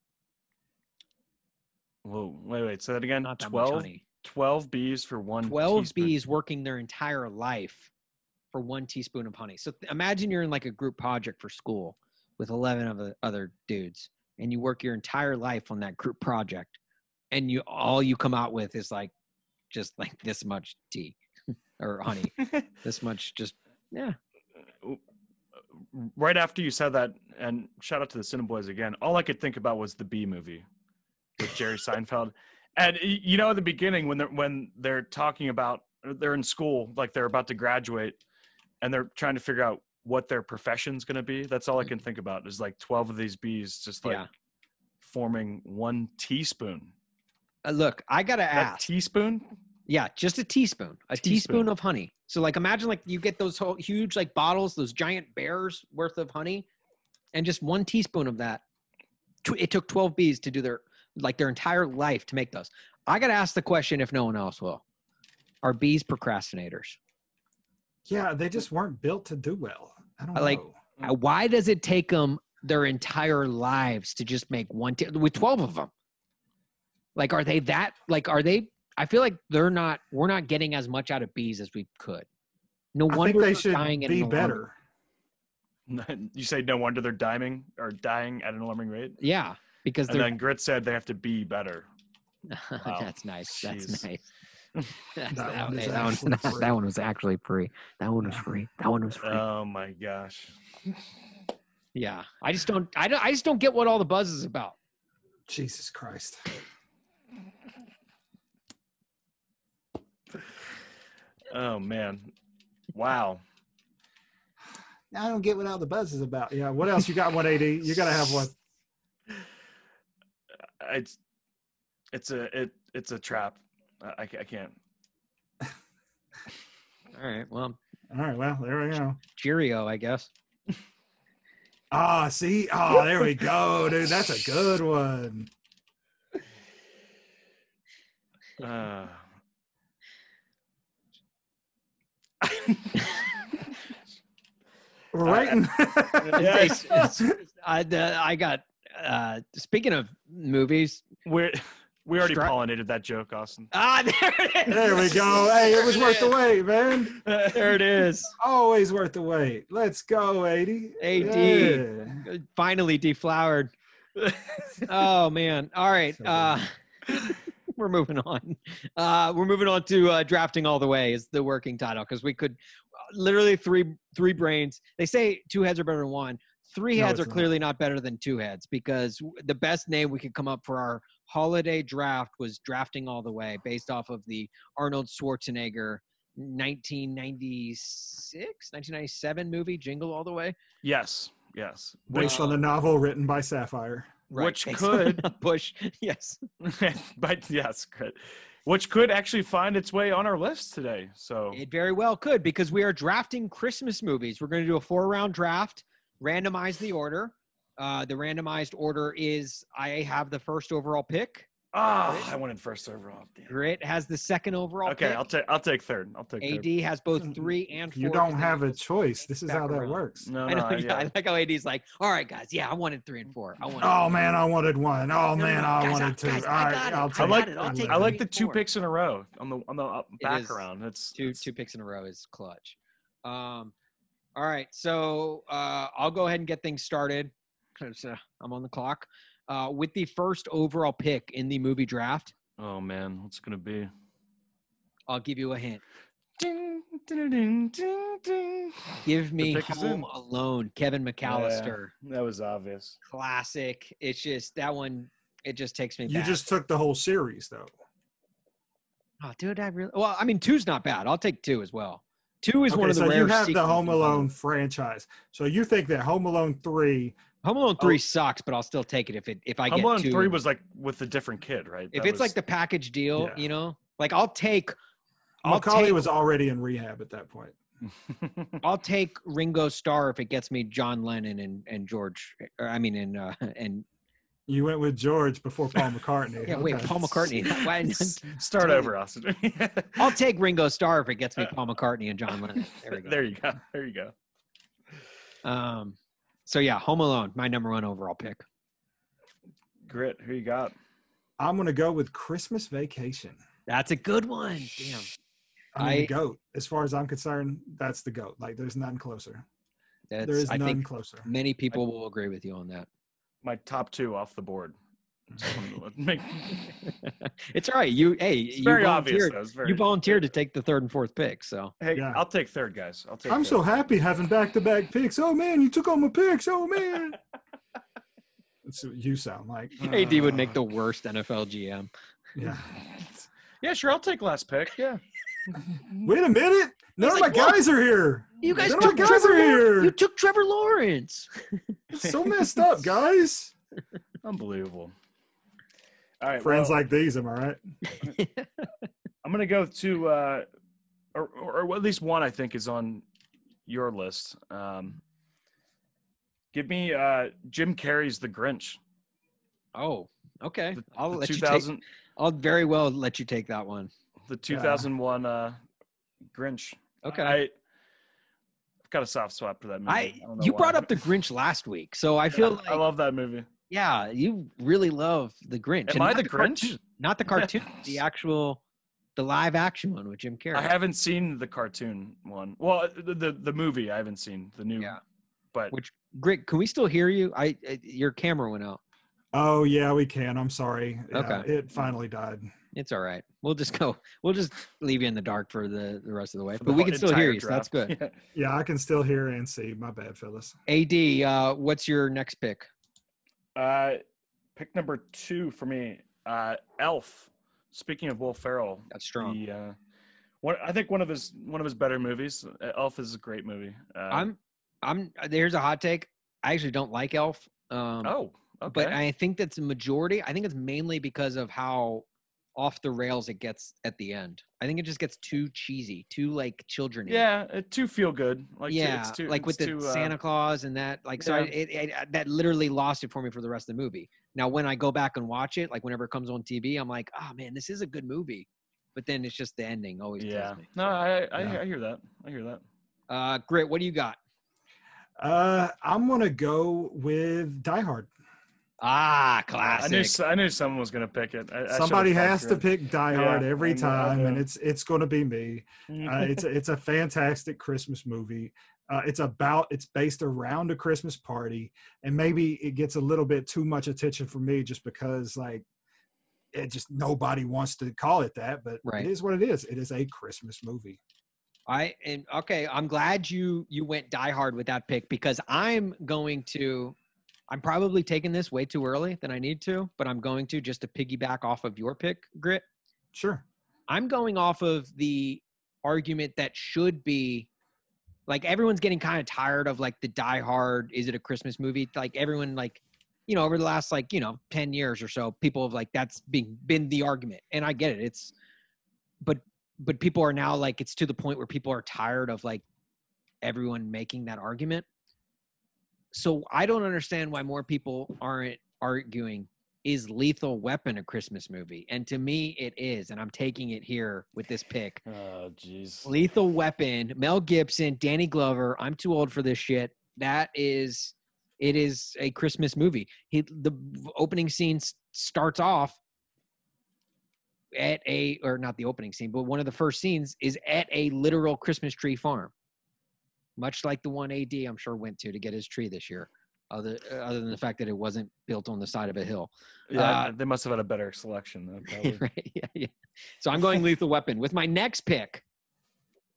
Whoa. Wait. Say that again. Not that much honey. 12 bees for 1 12 teaspoon. bees working their entire life for 1 teaspoon of honey. So imagine you're in like a group project for school with 11 of the other dudes, and you work your entire life on that group project, and all you come out with is like just like this much tea or honey, this much yeah. Right after you said that, and shout out to the Cinnamon Boys again, all I could think about was the Bee Movie with Jerry Seinfeld. And you know, at the beginning when they're talking about, they're in school, like they're about to graduate, and they're trying to figure out what their profession's going to be. That's all I can think about is like 12 of these bees just like forming 1 teaspoon. Look, I got to ask. Teaspoon? Yeah, just a teaspoon. A teaspoon of honey. So like imagine like you get those whole huge like bottles, those giant bears worth of honey, and just 1 teaspoon of that. It took 12 bees to do their entire life to make those. I got to ask the question if no one else will. Are bees procrastinators? Yeah, they just weren't built to do well. I don't know. Why does it take them their entire lives to just make 1 with 12 of them? Like, are they I feel like we're not getting as much out of bees as we could. No wonder they should dying be better. You say no wonder they're dying at an alarming rate? Yeah, because then Grit said they have to be better. Wow. That's nice. Jeez. That's nice. That one was actually free. That one was free. Oh my gosh. Yeah, I just don't get what all the buzz is about. Jesus Christ. Oh man. Wow. I don't get what all the buzz is about. Yeah. What else you got? What AD? You got to have one. It's a trap. I can't. All right. Well, there we go. Cheerio, I guess. See? Oh, there we go, dude. That's a good one. Right. I got. Speaking of movies, we already pollinated that joke, Austin. There it is. There we go. Hey, it was worth the wait, man. There it is. Always worth the wait. Let's go, AD. AD. Finally deflowered. Oh man. All right. We're moving on. We're moving on to drafting all the way is the working title, because we could literally three brains. They say 2 heads are better than 1. 3 heads are clearly not better than 2 heads, because the best name we could come up for our holiday draft was drafting all the way, based off of the Arnold Schwarzenegger 1997 movie Jingle All the Way. Yes. Based on the novel written by Sapphire. Right, which could Bush. Yes. But yes, good. Which could actually find its way on our list today. So it very well could, because we are drafting Christmas movies. We're going to do a 4-round draft, randomize the order. The randomized order is I have the first overall pick. I wanted first overall. Damn. Grit has the second overall pick. Okay, I'll take third. AD has both 3 and 4. You don't have a choice. This is how that works. No, I like how AD's like, all right, guys. Yeah, I wanted 3 and 4. Man, I wanted 1. Oh, man, I wanted 2. Guys, All right, I'll take it. I like the 2 picks in a row on the background. It's two picks in a row is clutch. All right, so I'll go ahead and get things started, because I'm on the clock. With the first overall pick in the movie draft. Oh man, what's it gonna be? I'll give you a hint. Ding, ding, ding, ding, ding. Give me pick is Home in. Alone, Kevin McAllister. Yeah, that was obvious. Classic. It's just that one. It just takes me You back. just took the whole series, though. Oh, dude, well, I mean, 2's not bad. I'll take 2 as well. 2 is one of the so rare you have the sequels Home in Hollywood. Alone franchise. So you think that Home Alone 3 Home Alone 3 sucks, but I'll still take it if I Home get Alone 2. 3 was like with a different kid, right? If That it's like the package deal, Yeah. you know, like I'll take Macaulay was already in rehab at that point. I'll take Ringo Starr if it gets me John Lennon and George. And You went with George before Paul McCartney. yeah, wait, Okay. Paul McCartney. Start over, Austin. I'll take Ringo Starr if it gets me Paul McCartney and John Lennon. There we go. There you go. There you go. So yeah, Home Alone, my number 1 overall pick. Grit, who you got? I'm going to go with Christmas Vacation. That's a good one. Damn. I mean, the GOAT. As far as I'm concerned, that's the GOAT. Like, there's none closer. There is I none think closer. many people will agree with you on that. My top 2 off the board. It's all right. You very obvious. You volunteered to take the 3rd and 4th pick, so hey, Yeah. I'll take 3rd, guys. I'm so happy having back-to-back picks. Oh man, you took all my picks. Oh man. That's what you sound like. AD would make the worst NFL GM. Yeah. Yeah, sure. I'll take last pick. Yeah. Wait a minute. None of my like, what? guys are here. You guys None of my took guys Trevor are here. You took Trevor Lawrence. It's so messed up, guys. Unbelievable. All right. Friends well, like these, am I right? I'm gonna go to or at least one I think is on your list. Give me Jim Carrey's The Grinch. Oh, okay. I'll The let 2000 you take. I'll very well let you take that one. The 2001 Grinch. Okay. I've got a soft spot for that movie. I don't know You why. brought up The Grinch last week, so I feel like I love that movie. yeah, you really love The Grinch. Am And I not the Grinch? cartoon, not the cartoon, the live action one with Jim Carrey. I haven't seen the cartoon one. Well, the movie I haven't seen the new. Yeah. But Which Grit, can we still hear you? Your camera went out. Oh yeah, we can. I'm sorry. Yeah, Okay. It finally died. It's all right. We'll just go. We'll just leave you in the dark for the rest of the way. for But the we can still hear entire you, so that's draft. good. Yeah, I can still hear and see. My bad, fellas. AD, what's your next pick? Pick number 2 for me. Elf. Speaking of Will Ferrell, That's strong. I think one of his better movies. Elf is a great movie. There's a hot take. I actually don't like Elf. Okay. But I think that's a majority. I think it's mainly because of how off the rails it gets at the end. I think it just gets too cheesy, too like children-y. Yeah, too feel good. Like yeah, it's too, like with it's the too, Santa Claus and that. Like, so yeah. that literally lost it for me for the rest of the movie. Now, when I go back and watch it, like whenever it comes on TV, I'm like, oh man, this is a good movie. But then it's just the ending always kills me. No, I hear that. I hear that. Grit, what do you got? I'm gonna go with Die Hard. Ah, classic. I knew someone was gonna pick it. Somebody has to pick Die Hard Yeah, every I know. time, and it's going to be me. It's a fantastic Christmas movie. It's based around a Christmas party, and maybe it gets a little bit too much attention for me just because like it just nobody wants to call it that, but Right. It is what it is. It is a Christmas movie. I'm glad you went Die Hard with that pick because I'm probably taking this way too early than I need to, but I'm going to just to piggyback off of your pick, Grit. Sure. I'm going off of the argument that should be like everyone's getting kind of tired of like the Die Hard. Is it a Christmas movie? Like everyone like, you know, over the last 10 years or so, people have like, that's been the argument. And I get it. But people are now like, it's to the point where people are tired of like everyone making that argument. So I don't understand why more people aren't arguing, is Lethal Weapon a Christmas movie? And to me, it is. And I'm taking it here with this pick. Oh, jeez. Lethal Weapon, Mel Gibson, Danny Glover. I'm too old for this shit. It is a Christmas movie. The opening scene starts off or not the opening scene, but one of the first scenes is at a literal Christmas tree farm. Much like the one AD, I'm sure, went to get his tree this year, other than the fact that it wasn't built on the side of a hill. Yeah, they must have had a better selection. Right, yeah. So I'm going Lethal Weapon. With my next pick,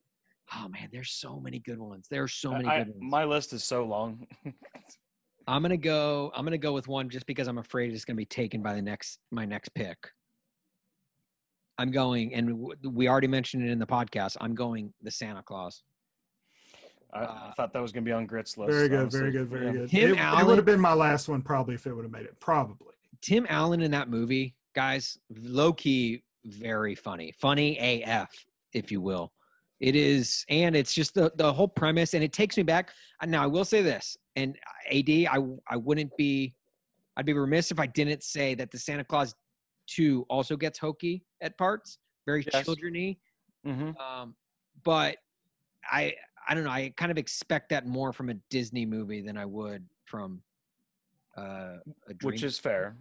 Oh man, there's so many good ones. There's so many good ones. My list is so long. I'm gonna go with one just because I'm afraid it's gonna be taken by my next pick. I'm going, and we already mentioned it in the podcast. I'm going the Santa Claus. I thought that was going to be on Grit's list. Very good, honestly. very good, very good. Tim It Allen would have been my last one probably if it would have made it. Probably. Tim Allen in that movie, guys, low key, very funny. Funny AF, if you will. It is, and it's just the whole premise, and it takes me back. Now, I will say this, and AD, I'd be remiss if I didn't say that the Santa Claus 2 also gets hokey at parts, very children-y. Mm-hmm. But I don't know. I kind of expect that more from a Disney movie than I would from a Dream. Which is fair.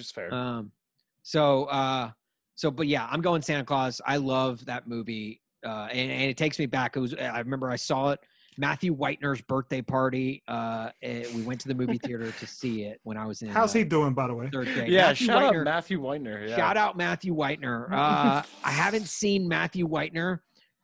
But yeah, I'm going Santa Claus. I love that movie. And it takes me back. I remember I saw it, Matthew Whitener's birthday party. We went to the movie theater to see it when I was in. How's he doing, by the way? Third grade. Yeah, shout out Matthew Whitener. Yeah. Shout out Matthew Whitener. I haven't seen Matthew Whitener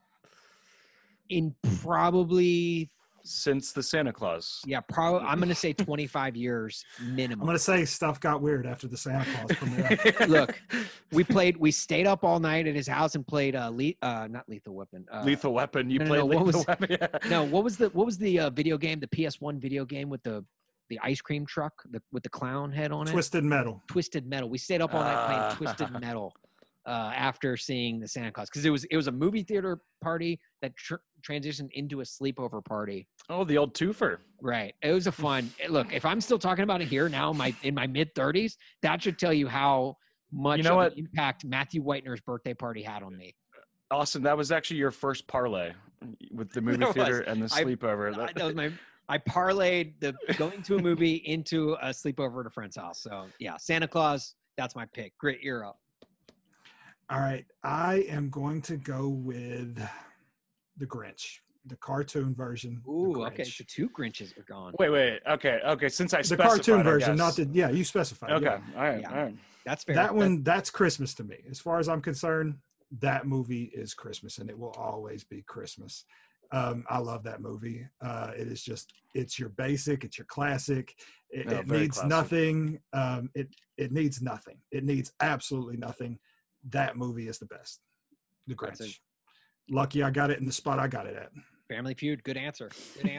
in probably since the Santa Claus. Yeah, probably. I'm going to say 25 years minimum. I'm going to say stuff got weird after the Santa Claus premiere. Look, we stayed up all night at his house and played not Lethal Weapon. Lethal Weapon. You played Lethal Weapon. Yeah. No, what was the video game? The PS1 video game with the ice cream truck with the clown head on it. Twisted Metal. We stayed up all night playing Twisted Metal. After seeing the Santa Claus, because it was a movie theater party that transitioned into a sleepover party. Oh, the old twofer. Right. It was a fun look. If I'm still talking about it here now, in my mid 30s, that should tell you how much of an impact Matthew Whitener's birthday party had on me. Austin, that was actually your first parlay with the movie theater and the sleepover. I parlayed the going to a movie into a sleepover at a friend's house. So yeah, Santa Claus. That's my pick. Great, you're up. All right, I am going to go with the Grinch, the cartoon version. Ooh, okay. So 2 Grinches are gone. Wait. Okay. Since I the cartoon version, not the you specified. Okay, yeah. All right. That's fair. That one, that's Christmas to me. As far as I'm concerned, that movie is Christmas, and it will always be Christmas. I love that movie. It is just, it's your basic, it's your classic. It needs classic. Nothing. It needs nothing. It needs absolutely nothing. That movie is the best. The Grinch. Lucky I got it in the spot I got it at. Family Feud. Good answer.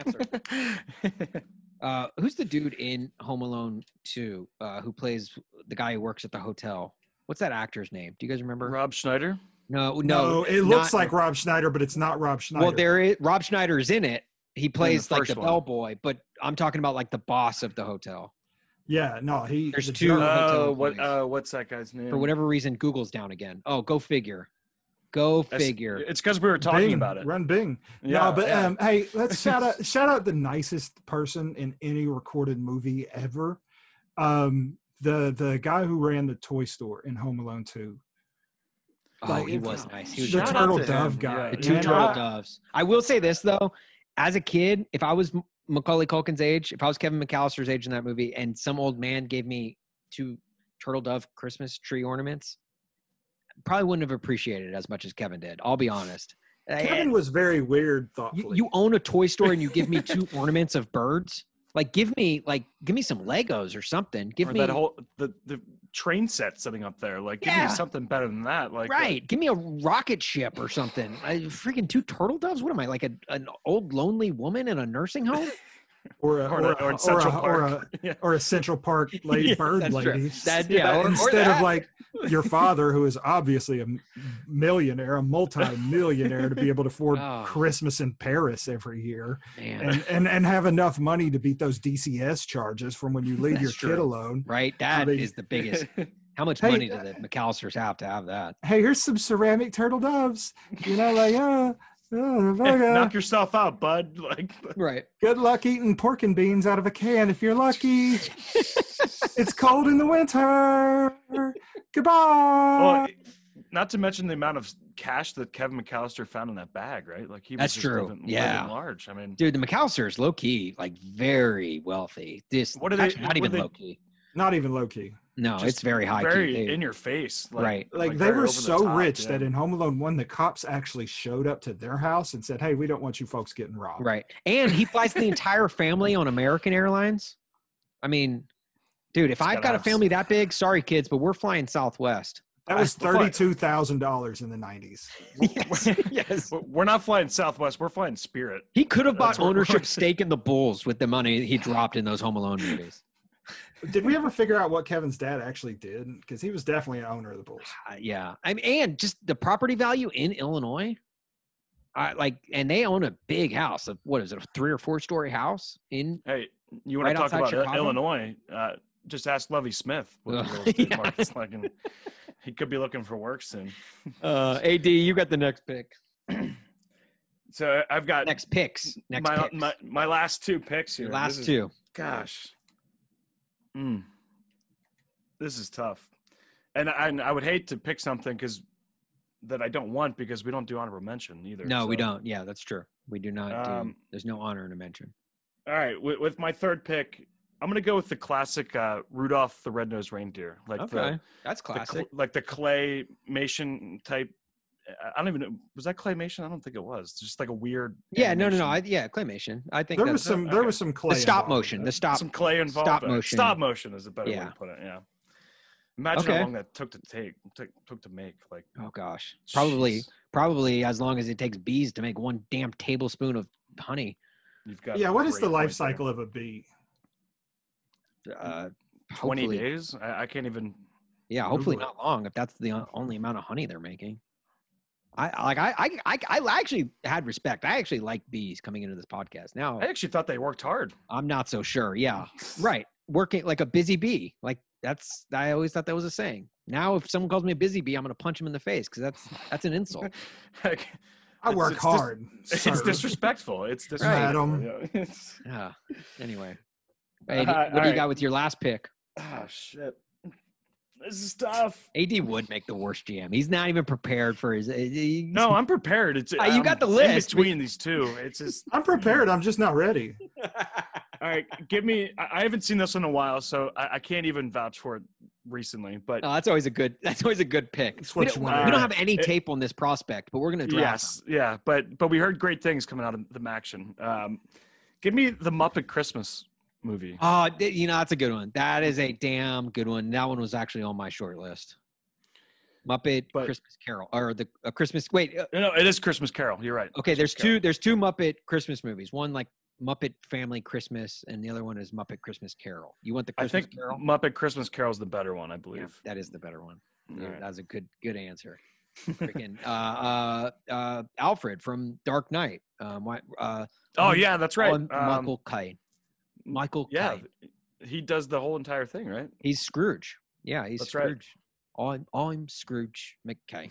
Who's the dude in Home Alone 2 who plays the guy who works at the hotel? What's that actor's name? Do you guys remember? Rob Schneider? No. It looks like Rob Schneider, but it's not Rob Schneider. Well, Rob Schneider is in it. He plays like the bellboy, but I'm talking about like the boss of the hotel. Yeah, no, There's 2 hotel employees. What's that guy's name? For whatever reason, Google's down again. Oh, go figure. It's because we were talking Bing, about it. Run Bing. Yeah, no, but hey, let's shout out the nicest person in any recorded movie ever. The guy who ran the toy store in Home Alone 2. Oh, he was nice. He was the turtle dove guy. The 2 turtle doves. I will say this though, as a kid, if I was Macaulay Culkin's age, if I was Kevin McAllister's age in that movie, and some old man gave me 2 turtle dove Christmas tree ornaments, probably wouldn't have appreciated it as much as Kevin did. I'll be honest. Kevin was very weird, thoughtful. You own a toy store and you give me 2 ornaments of birds? Like give me some Legos or something. Give me that whole the train set sitting up there. Like give me something better than that. Like give me a rocket ship or something. Freaking 2 turtle doves. What am I, like an old lonely woman in a nursing home? Or a Central Park lady bird lady. Instead of like your father, who is obviously a millionaire, a multi-millionaire, to be able to afford Christmas in Paris every year, and have enough money to beat those DCS charges from when you leave your kid alone. Right, that is the biggest. How much money do the McAllisters have to have that? Hey, here's some ceramic turtle doves. Knock yourself out, bud. Like, right. Good luck eating pork and beans out of a can if you're lucky. It's cold in the winter. Goodbye. Well, not to mention the amount of cash that Kevin McAllister found in that bag, right? Like he was living large. I mean, dude, the McAllisters low key, like very wealthy. Not even low key. Not even low key. No, it's very high key. Very in your face. Right. Like they very were over the so top, rich yeah. that in Home Alone 1, the cops actually showed up to their house and said, "Hey, we don't want you folks getting robbed." Right. And he flies the entire family on American Airlines. I mean, dude, if It's I've gotta got a have family that big, sorry kids, but we're flying Southwest. That was We're flying- $32,000 in the 90s. Yes. We're not flying Southwest. We're flying Spirit. He could have bought That's what we're- ownership stake in the Bulls with the money he dropped in those Home Alone movies. Did we ever figure out what Kevin's dad actually did? Because he was definitely an owner of the Bulls. Yeah. I mean, and just the property value in Illinois. And they own a big house. What is it? A 3 or 4 story house in. Hey, you want Right to talk outside about Chicago? Illinois? Just ask Lovey Smith what the Ugh, real estate yeah. market's like. And he could be looking for work soon. AD, you got the next pick. So I've got Next picks. Next picks. my last 2 picks here. Your last 2. Gosh. This is tough. And I would hate to pick something that I don't want because we don't do honorable mention either. No, we so. don't. Yeah, that's true. We do not do. There's no honor in a mention. All right. With my third pick, I'm going to go with the classic Rudolph the Red-Nosed Reindeer. That's classic. Like the claymation type. I don't even know. Was that claymation? I don't think it was. Just like a weird. Yeah, animation. no. Claymation. I think There was some clay. the stop involved. motion. Some clay involved. Stop motion. Stop motion is a better way Yeah. to put it. Yeah. Imagine how long that took to make. Like, oh gosh, jeez. probably as long as it takes bees to make 1 damn tablespoon of honey. You've got. Yeah, what is the life point there. cycle of a bee? 20 hopefully- days? I can't even. Yeah, hopefully Google it. not long. If that's the only amount of honey they're making. I actually had respect. I actually like bees coming into this podcast. Now I actually thought they worked hard. I'm not so sure. Yeah, right. Working like a busy bee. Like I always thought that was a saying. Now if someone calls me a busy bee, I'm gonna punch him in the face because that's an insult. I work hard. It's disrespectful. It's disrespectful. Madam. Yeah. Anyway, hey, what do you got with your last pick? Oh shit. This is tough. AD would make the worst GM. He's not even prepared for his. No, I'm prepared. It's you got the list. in between these two. It's just. I'm prepared. I'm just not ready. All right, give me. I haven't seen this in a while, so I can't even vouch for it recently. But Oh, that's always a good pick. That's We what don't, you want. we don't have any tape on this prospect, but we're gonna draft. yes, but we heard great things coming out of the action. Give me the Muppet Christmas movie. Oh, that's a good one. That is a damn good one. That one was actually on my short list. Muppet Christmas Carol or the Christmas. Wait, No, it is Christmas Carol. You're right. okay. Christmas Carol. There's two Muppet Christmas movies. One like Muppet Family Christmas, and the other one is Muppet Christmas Carol. You want the I Christmas think Carol? Muppet Christmas Carol is the better one, I Yeah, believe. that is the better one. All Yeah, right. that was a good answer. Freaking Alfred from Dark Knight. Oh yeah, that's right. Michael Caine. Michael Yeah, Caine. he does the whole entire thing, right? He's Scrooge. Yeah, he's That's right. Scrooge. I'm Scrooge McKay.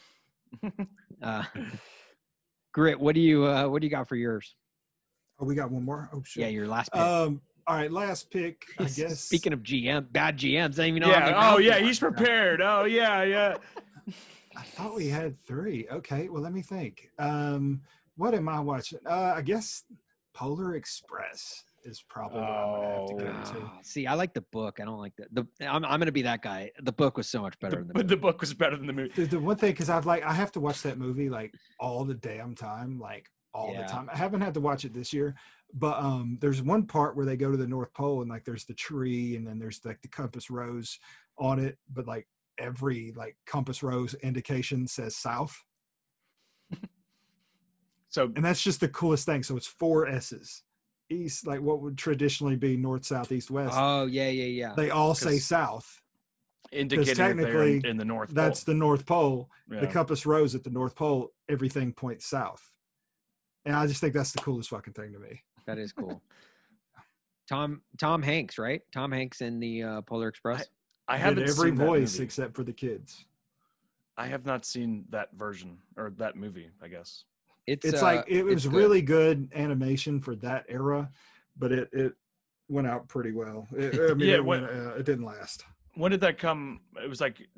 Grit, what do you got for yours? Oh, we got one more. Oh shit. Yeah, your last pick. All right, last pick. I guess. Speaking of bad GMs, I don't even know. how many Yeah. Oh rounds yeah, we he's are. prepared. Oh yeah. I thought we had 3. Okay, well let me think. What am I watching? I guess Polar Express is probably what I'm gonna have to go to. See, I like the book. I don't like I'm gonna be that guy. The book was so much better than the But movie. the book was better than the movie. The one thing, because I have to watch that movie like all the damn time, like all Yeah. the time. I haven't had to watch it this year, but there's one part where they go to the North Pole and like there's the tree and then there's like the compass rose on it, but like every like compass rose indication says south, So and that's just the coolest thing. So it's 4 S's. East, like what would traditionally be north, south, east, west. Oh yeah. They all say 'Cause south. indicating that they're technically, in the North Pole. That's the North Pole. Yeah. The compass rose at the North Pole, everything points south. And I just think that's the coolest fucking thing to me. That is cool. Tom Hanks, right? Tom Hanks in the Polar Express. I Did haven't every seen that voice movie. except for the kids. I have not seen that version or that movie, I guess. It's like it was it's good. really good animation for that era, but it went out pretty well. It didn't last. When did that come? It was like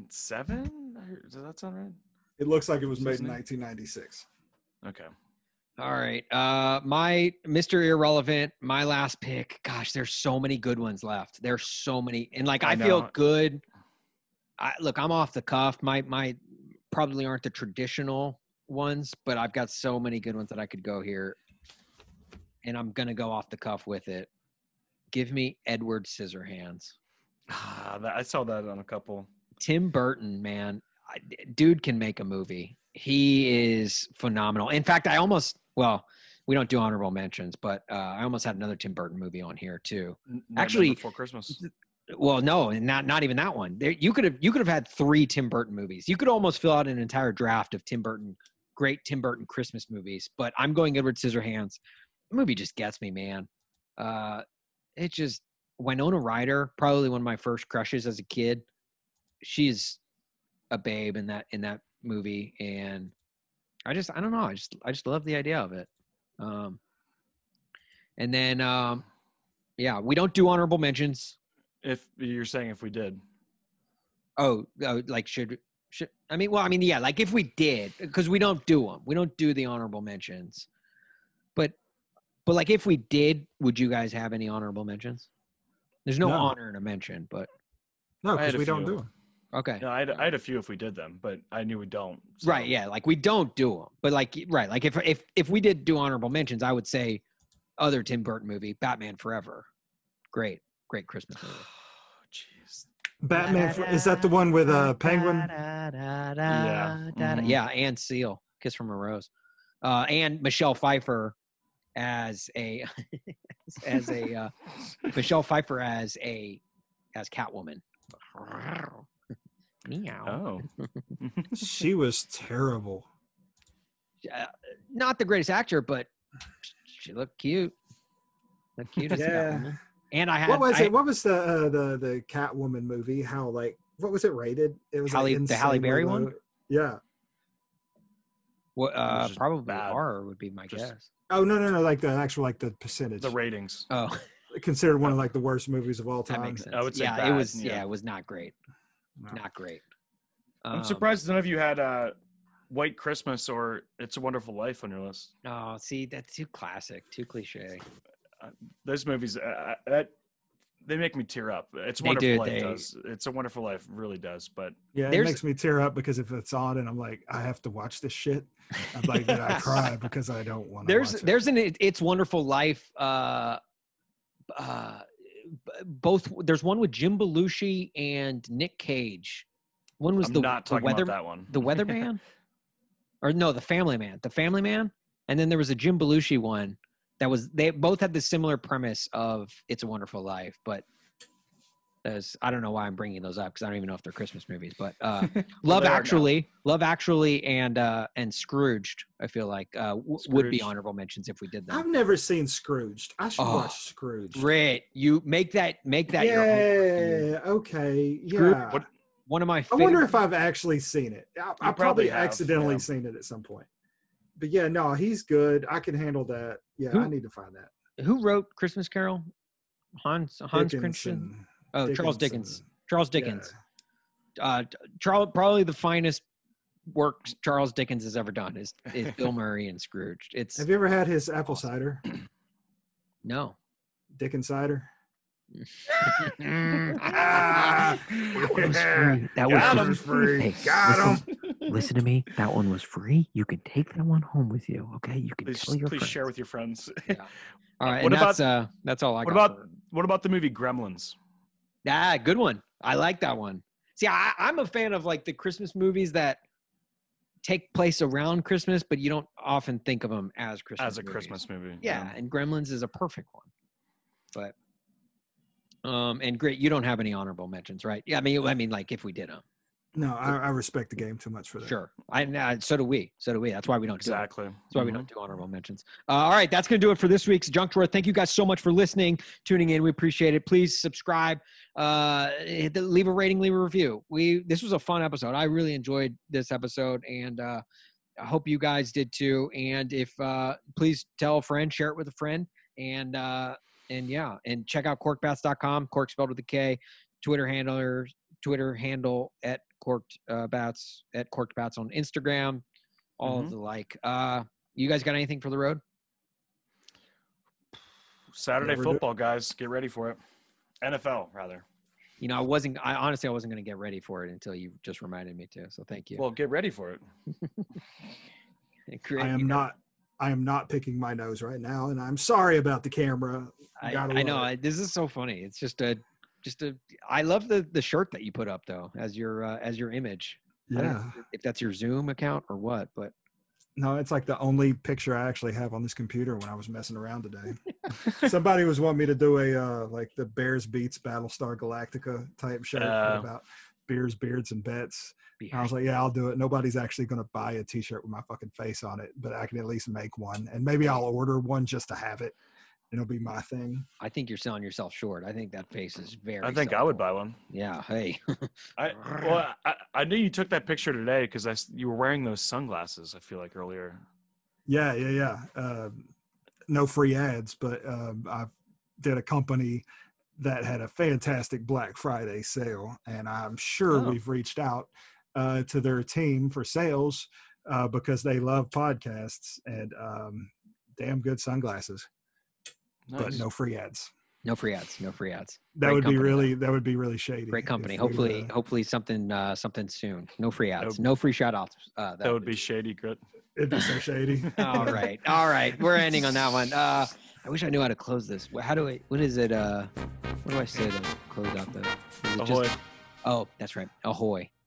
2007? Does that sound right? It looks like it was made in Disney? 1996. Okay. All right. My Mr. Irrelevant, my last pick. Gosh, there's so many good ones left. There's so many. And like, I feel know. good. Look, I'm off the cuff. My probably aren't the traditional ones, but I've got so many good ones that I could go here. And I'm going to go off the cuff with it. Give me Edward Scissorhands. I saw that on a couple. Tim Burton, man. Dude can make a movie. He is phenomenal. In fact, we don't do honorable mentions, but I almost had another Tim Burton movie on here too. Actually, Before Christmas. Well, no, and not even that one. You could have had 3 Tim Burton movies. You could almost fill out an entire draft of great Tim Burton Christmas movies. But I'm going Edward Scissorhands. The movie just gets me, man. It just Winona Ryder, probably one of my first crushes as a kid. She's a babe in that movie, and I don't know. I just love the idea of it. And then we don't do honorable mentions. If you're saying if we did. Oh, like should yeah, like if we did, because we don't do them. We don't do the honorable mentions. But like if we did, would you guys have any honorable mentions? There's no honor in a mention, but no, because we don't do them. Okay. No, I had a few if we did them, but I knew we don't. So. Right. Yeah. Like we don't do them, but like if we did do honorable mentions, I would say other Tim Burton movie, Batman Forever. Great Christmas movie. Jeez. Batman is that the one with Penguin? Yeah. Yeah, and Seal, Kiss from a Rose, and Michelle Pfeiffer as Catwoman. Meow. Oh. She was terrible. Not the greatest actor, but she looked cute. As Catwoman. And I had what was the Catwoman movie? What was it rated? It was the Halle Berry one. Yeah. What? Probably horror would be my guess. Oh no! Like the actual the percentage. The ratings. Oh, considered one of the worst movies of all time. That makes sense. I would say it was. Yeah, it was not great. No. Not great. I'm surprised none of you had White Christmas or It's a Wonderful Life on your list. Oh, see, that's too classic, too cliche. Those movies they make me tear up. It's a Wonderful Life does. It's a Wonderful Life really does. But yeah, it makes me tear up because if it's on and I'm like, I have to watch this shit. I'm like, that I cry because I don't want to. There's an It's Wonderful Life. Both there's one with Jim Belushi and Nick Cage. One was not talking about that one. The Weatherman, or no, the Family Man, and then there was a Jim Belushi one. They both had the similar premise of It's a Wonderful Life, but I don't know why I'm bringing those up because I don't even know if they're Christmas movies. But Love Actually, and Scrooged, I feel like would be honorable mentions if we did that. I've never seen Scrooged. I should watch Scrooged. Great, you make that yeah, your homework. Okay, yeah. One of my favorite. I wonder if I've actually seen it. I probably accidentally seen it at some point. But yeah, no, he's good. I can handle that. Yeah, I need to find that. Who wrote Christmas Carol? Hans Christian? Oh, Charles Dickens. Charles Dickens. Yeah. Probably the finest work Charles Dickens has ever done is Bill Murray and Scrooge. Have you ever had his apple cider? No. Dickens cider? That one was free. That was free. Hey, got him. Listen to me. That one was free. You can take that one home with you. Okay, you can tell your friends. Please share with your friends. Yeah. All right. That's all I got. What about the movie Gremlins? Good one. I like that one. See, I'm a fan of like the Christmas movies that take place around Christmas, but you don't often think of them as Christmas. As a movies. Christmas movie. Yeah, and Gremlins is a perfect one. But and great, you don't have any honorable mentions, right? Yeah, I mean, like if we did them. No, I respect the game too much for that. Sure, so do we. That's why we don't exactly. That's why we don't do honorable mentions. All right, that's gonna do it for this week's Junk Drawer. Thank you guys so much for listening, tuning in. We appreciate it. Please subscribe, leave a rating, leave a review. This was a fun episode. I really enjoyed this episode, and I hope you guys did too. And if please tell a friend, share it with a friend, and check out korkedbats.com. Kork spelled with a K. Twitter handle at Korked Bats, at Korked Bats on Instagram, all of the like. You guys got anything for the road? Saturday Never football, guys. Get ready for it. NFL, rather. You know, I honestly wasn't going to get ready for it until you just reminded me to. So thank you. Well, get ready for it. I am not picking my nose right now, and I'm sorry about the camera. I know. This is so funny. It's just a. I love the shirt that you put up though as your image. I don't know if that's your Zoom account or what, but no, it's like the only picture I actually have on this computer when I was messing around today. Somebody was wanting me to do a like the Bears Beats Battlestar Galactica type shirt about beers, beards, and bets. And I was like, yeah, I'll do it. Nobody's actually going to buy a t-shirt with my fucking face on it, but I can at least make one, and maybe I'll order one just to have it. It'll be my thing. I think you're selling yourself short. I think that face is very. I think I would buy one. Yeah. Hey. I knew you took that picture today because you were wearing those sunglasses. I feel like earlier. Yeah. No free ads, but I did a company that had a fantastic Black Friday sale, and I'm sure we've reached out to their team for sales because they love podcasts and damn good sunglasses. Nice. But no free ads. No free ads. That would be really shady. Great company. Hopefully something soon. No free ads. No free shout outs. That would be shady, Grit. It'd be so shady. All right. We're ending on that one. I wish I knew how to close this. What is it? What do I say to close out the? Ahoy. Oh, that's right. Ahoy.